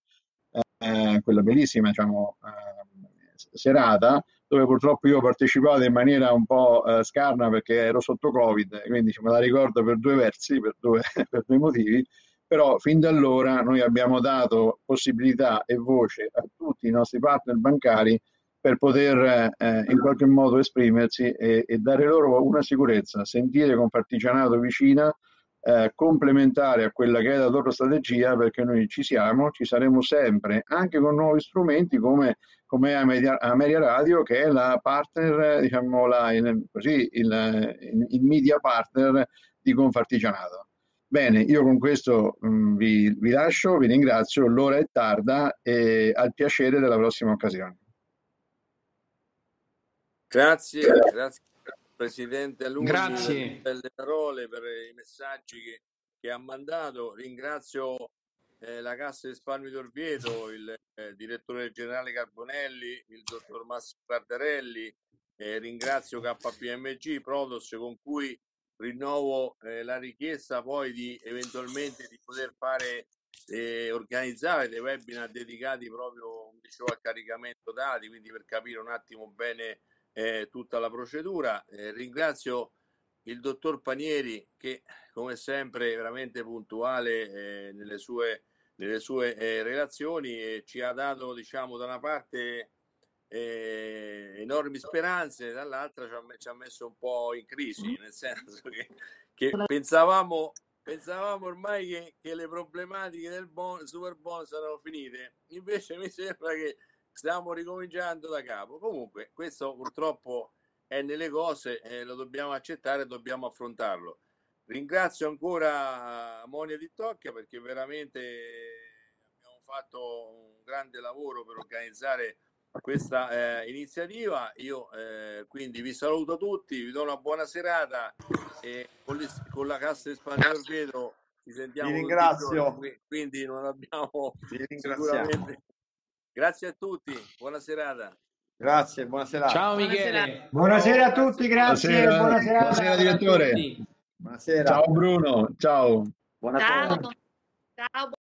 eh, quella bellissima diciamo, eh, serata, dove purtroppo io ho partecipato in maniera un po' eh, scarna perché ero sotto Covid, quindi me la ricordo per due versi, per due, per due motivi. Però fin da allora noi abbiamo dato possibilità e voce a tutti i nostri partner bancari per poter eh, in qualche modo esprimersi e, e dare loro una sicurezza, sentire Confartigianato vicina, eh, complementare a quella che è la loro strategia, perché noi ci siamo, ci saremo sempre, anche con nuovi strumenti come, come Ameria, Ameria Radio, che è la partner, diciamo, la, il, così, il, il media partner di Confartigianato. Bene, io con questo mh, vi, vi lascio, vi ringrazio, l'ora è tarda e al piacere della prossima occasione. Grazie, grazie Presidente Alunni Grazie. per le parole, per i messaggi che, che ha mandato. Ringrazio eh, la Cassa di Risparmio di Orvieto, il eh, direttore generale Carbonelli, il dottor Massimo Cardarelli, eh, ringrazio K P M G, Prodos, con cui rinnovo eh, la richiesta poi di eventualmente di poter fare eh, organizzare dei webinar dedicati proprio, dicevo, al caricamento dati, quindi per capire un attimo bene eh, tutta la procedura. Eh, ringrazio il dottor Panieri che come sempre è veramente puntuale eh, nelle sue, nelle sue eh, relazioni e ci ha dato, diciamo, da una parte eh, enormi speranze, dall'altra ci ha, ci ha messo un po' in crisi, nel senso che, che pensavamo pensavamo ormai che, che le problematiche del bon, super bonus erano finite, invece mi sembra che stiamo ricominciando da capo. Comunque questo purtroppo è nelle cose, eh, lo dobbiamo accettare, dobbiamo affrontarlo. Ringrazio ancora Monia Di Tocchia perché veramente abbiamo fatto un grande lavoro per organizzare questa eh, iniziativa. Io eh, quindi vi saluto tutti, vi do una buona serata e con, le, con la Cassa di Risparmio Orvieto ci sentiamo. Ti ringrazio. Giorni, quindi non abbiamo sicuramente. Grazie a tutti, buona serata. Grazie, buona serata. Ciao Michele. Buonasera a tutti, grazie. Buonasera, Buona serata. buonasera direttore. Buonasera. Ciao Bruno, ciao. Buonasera. Ciao. Ciao.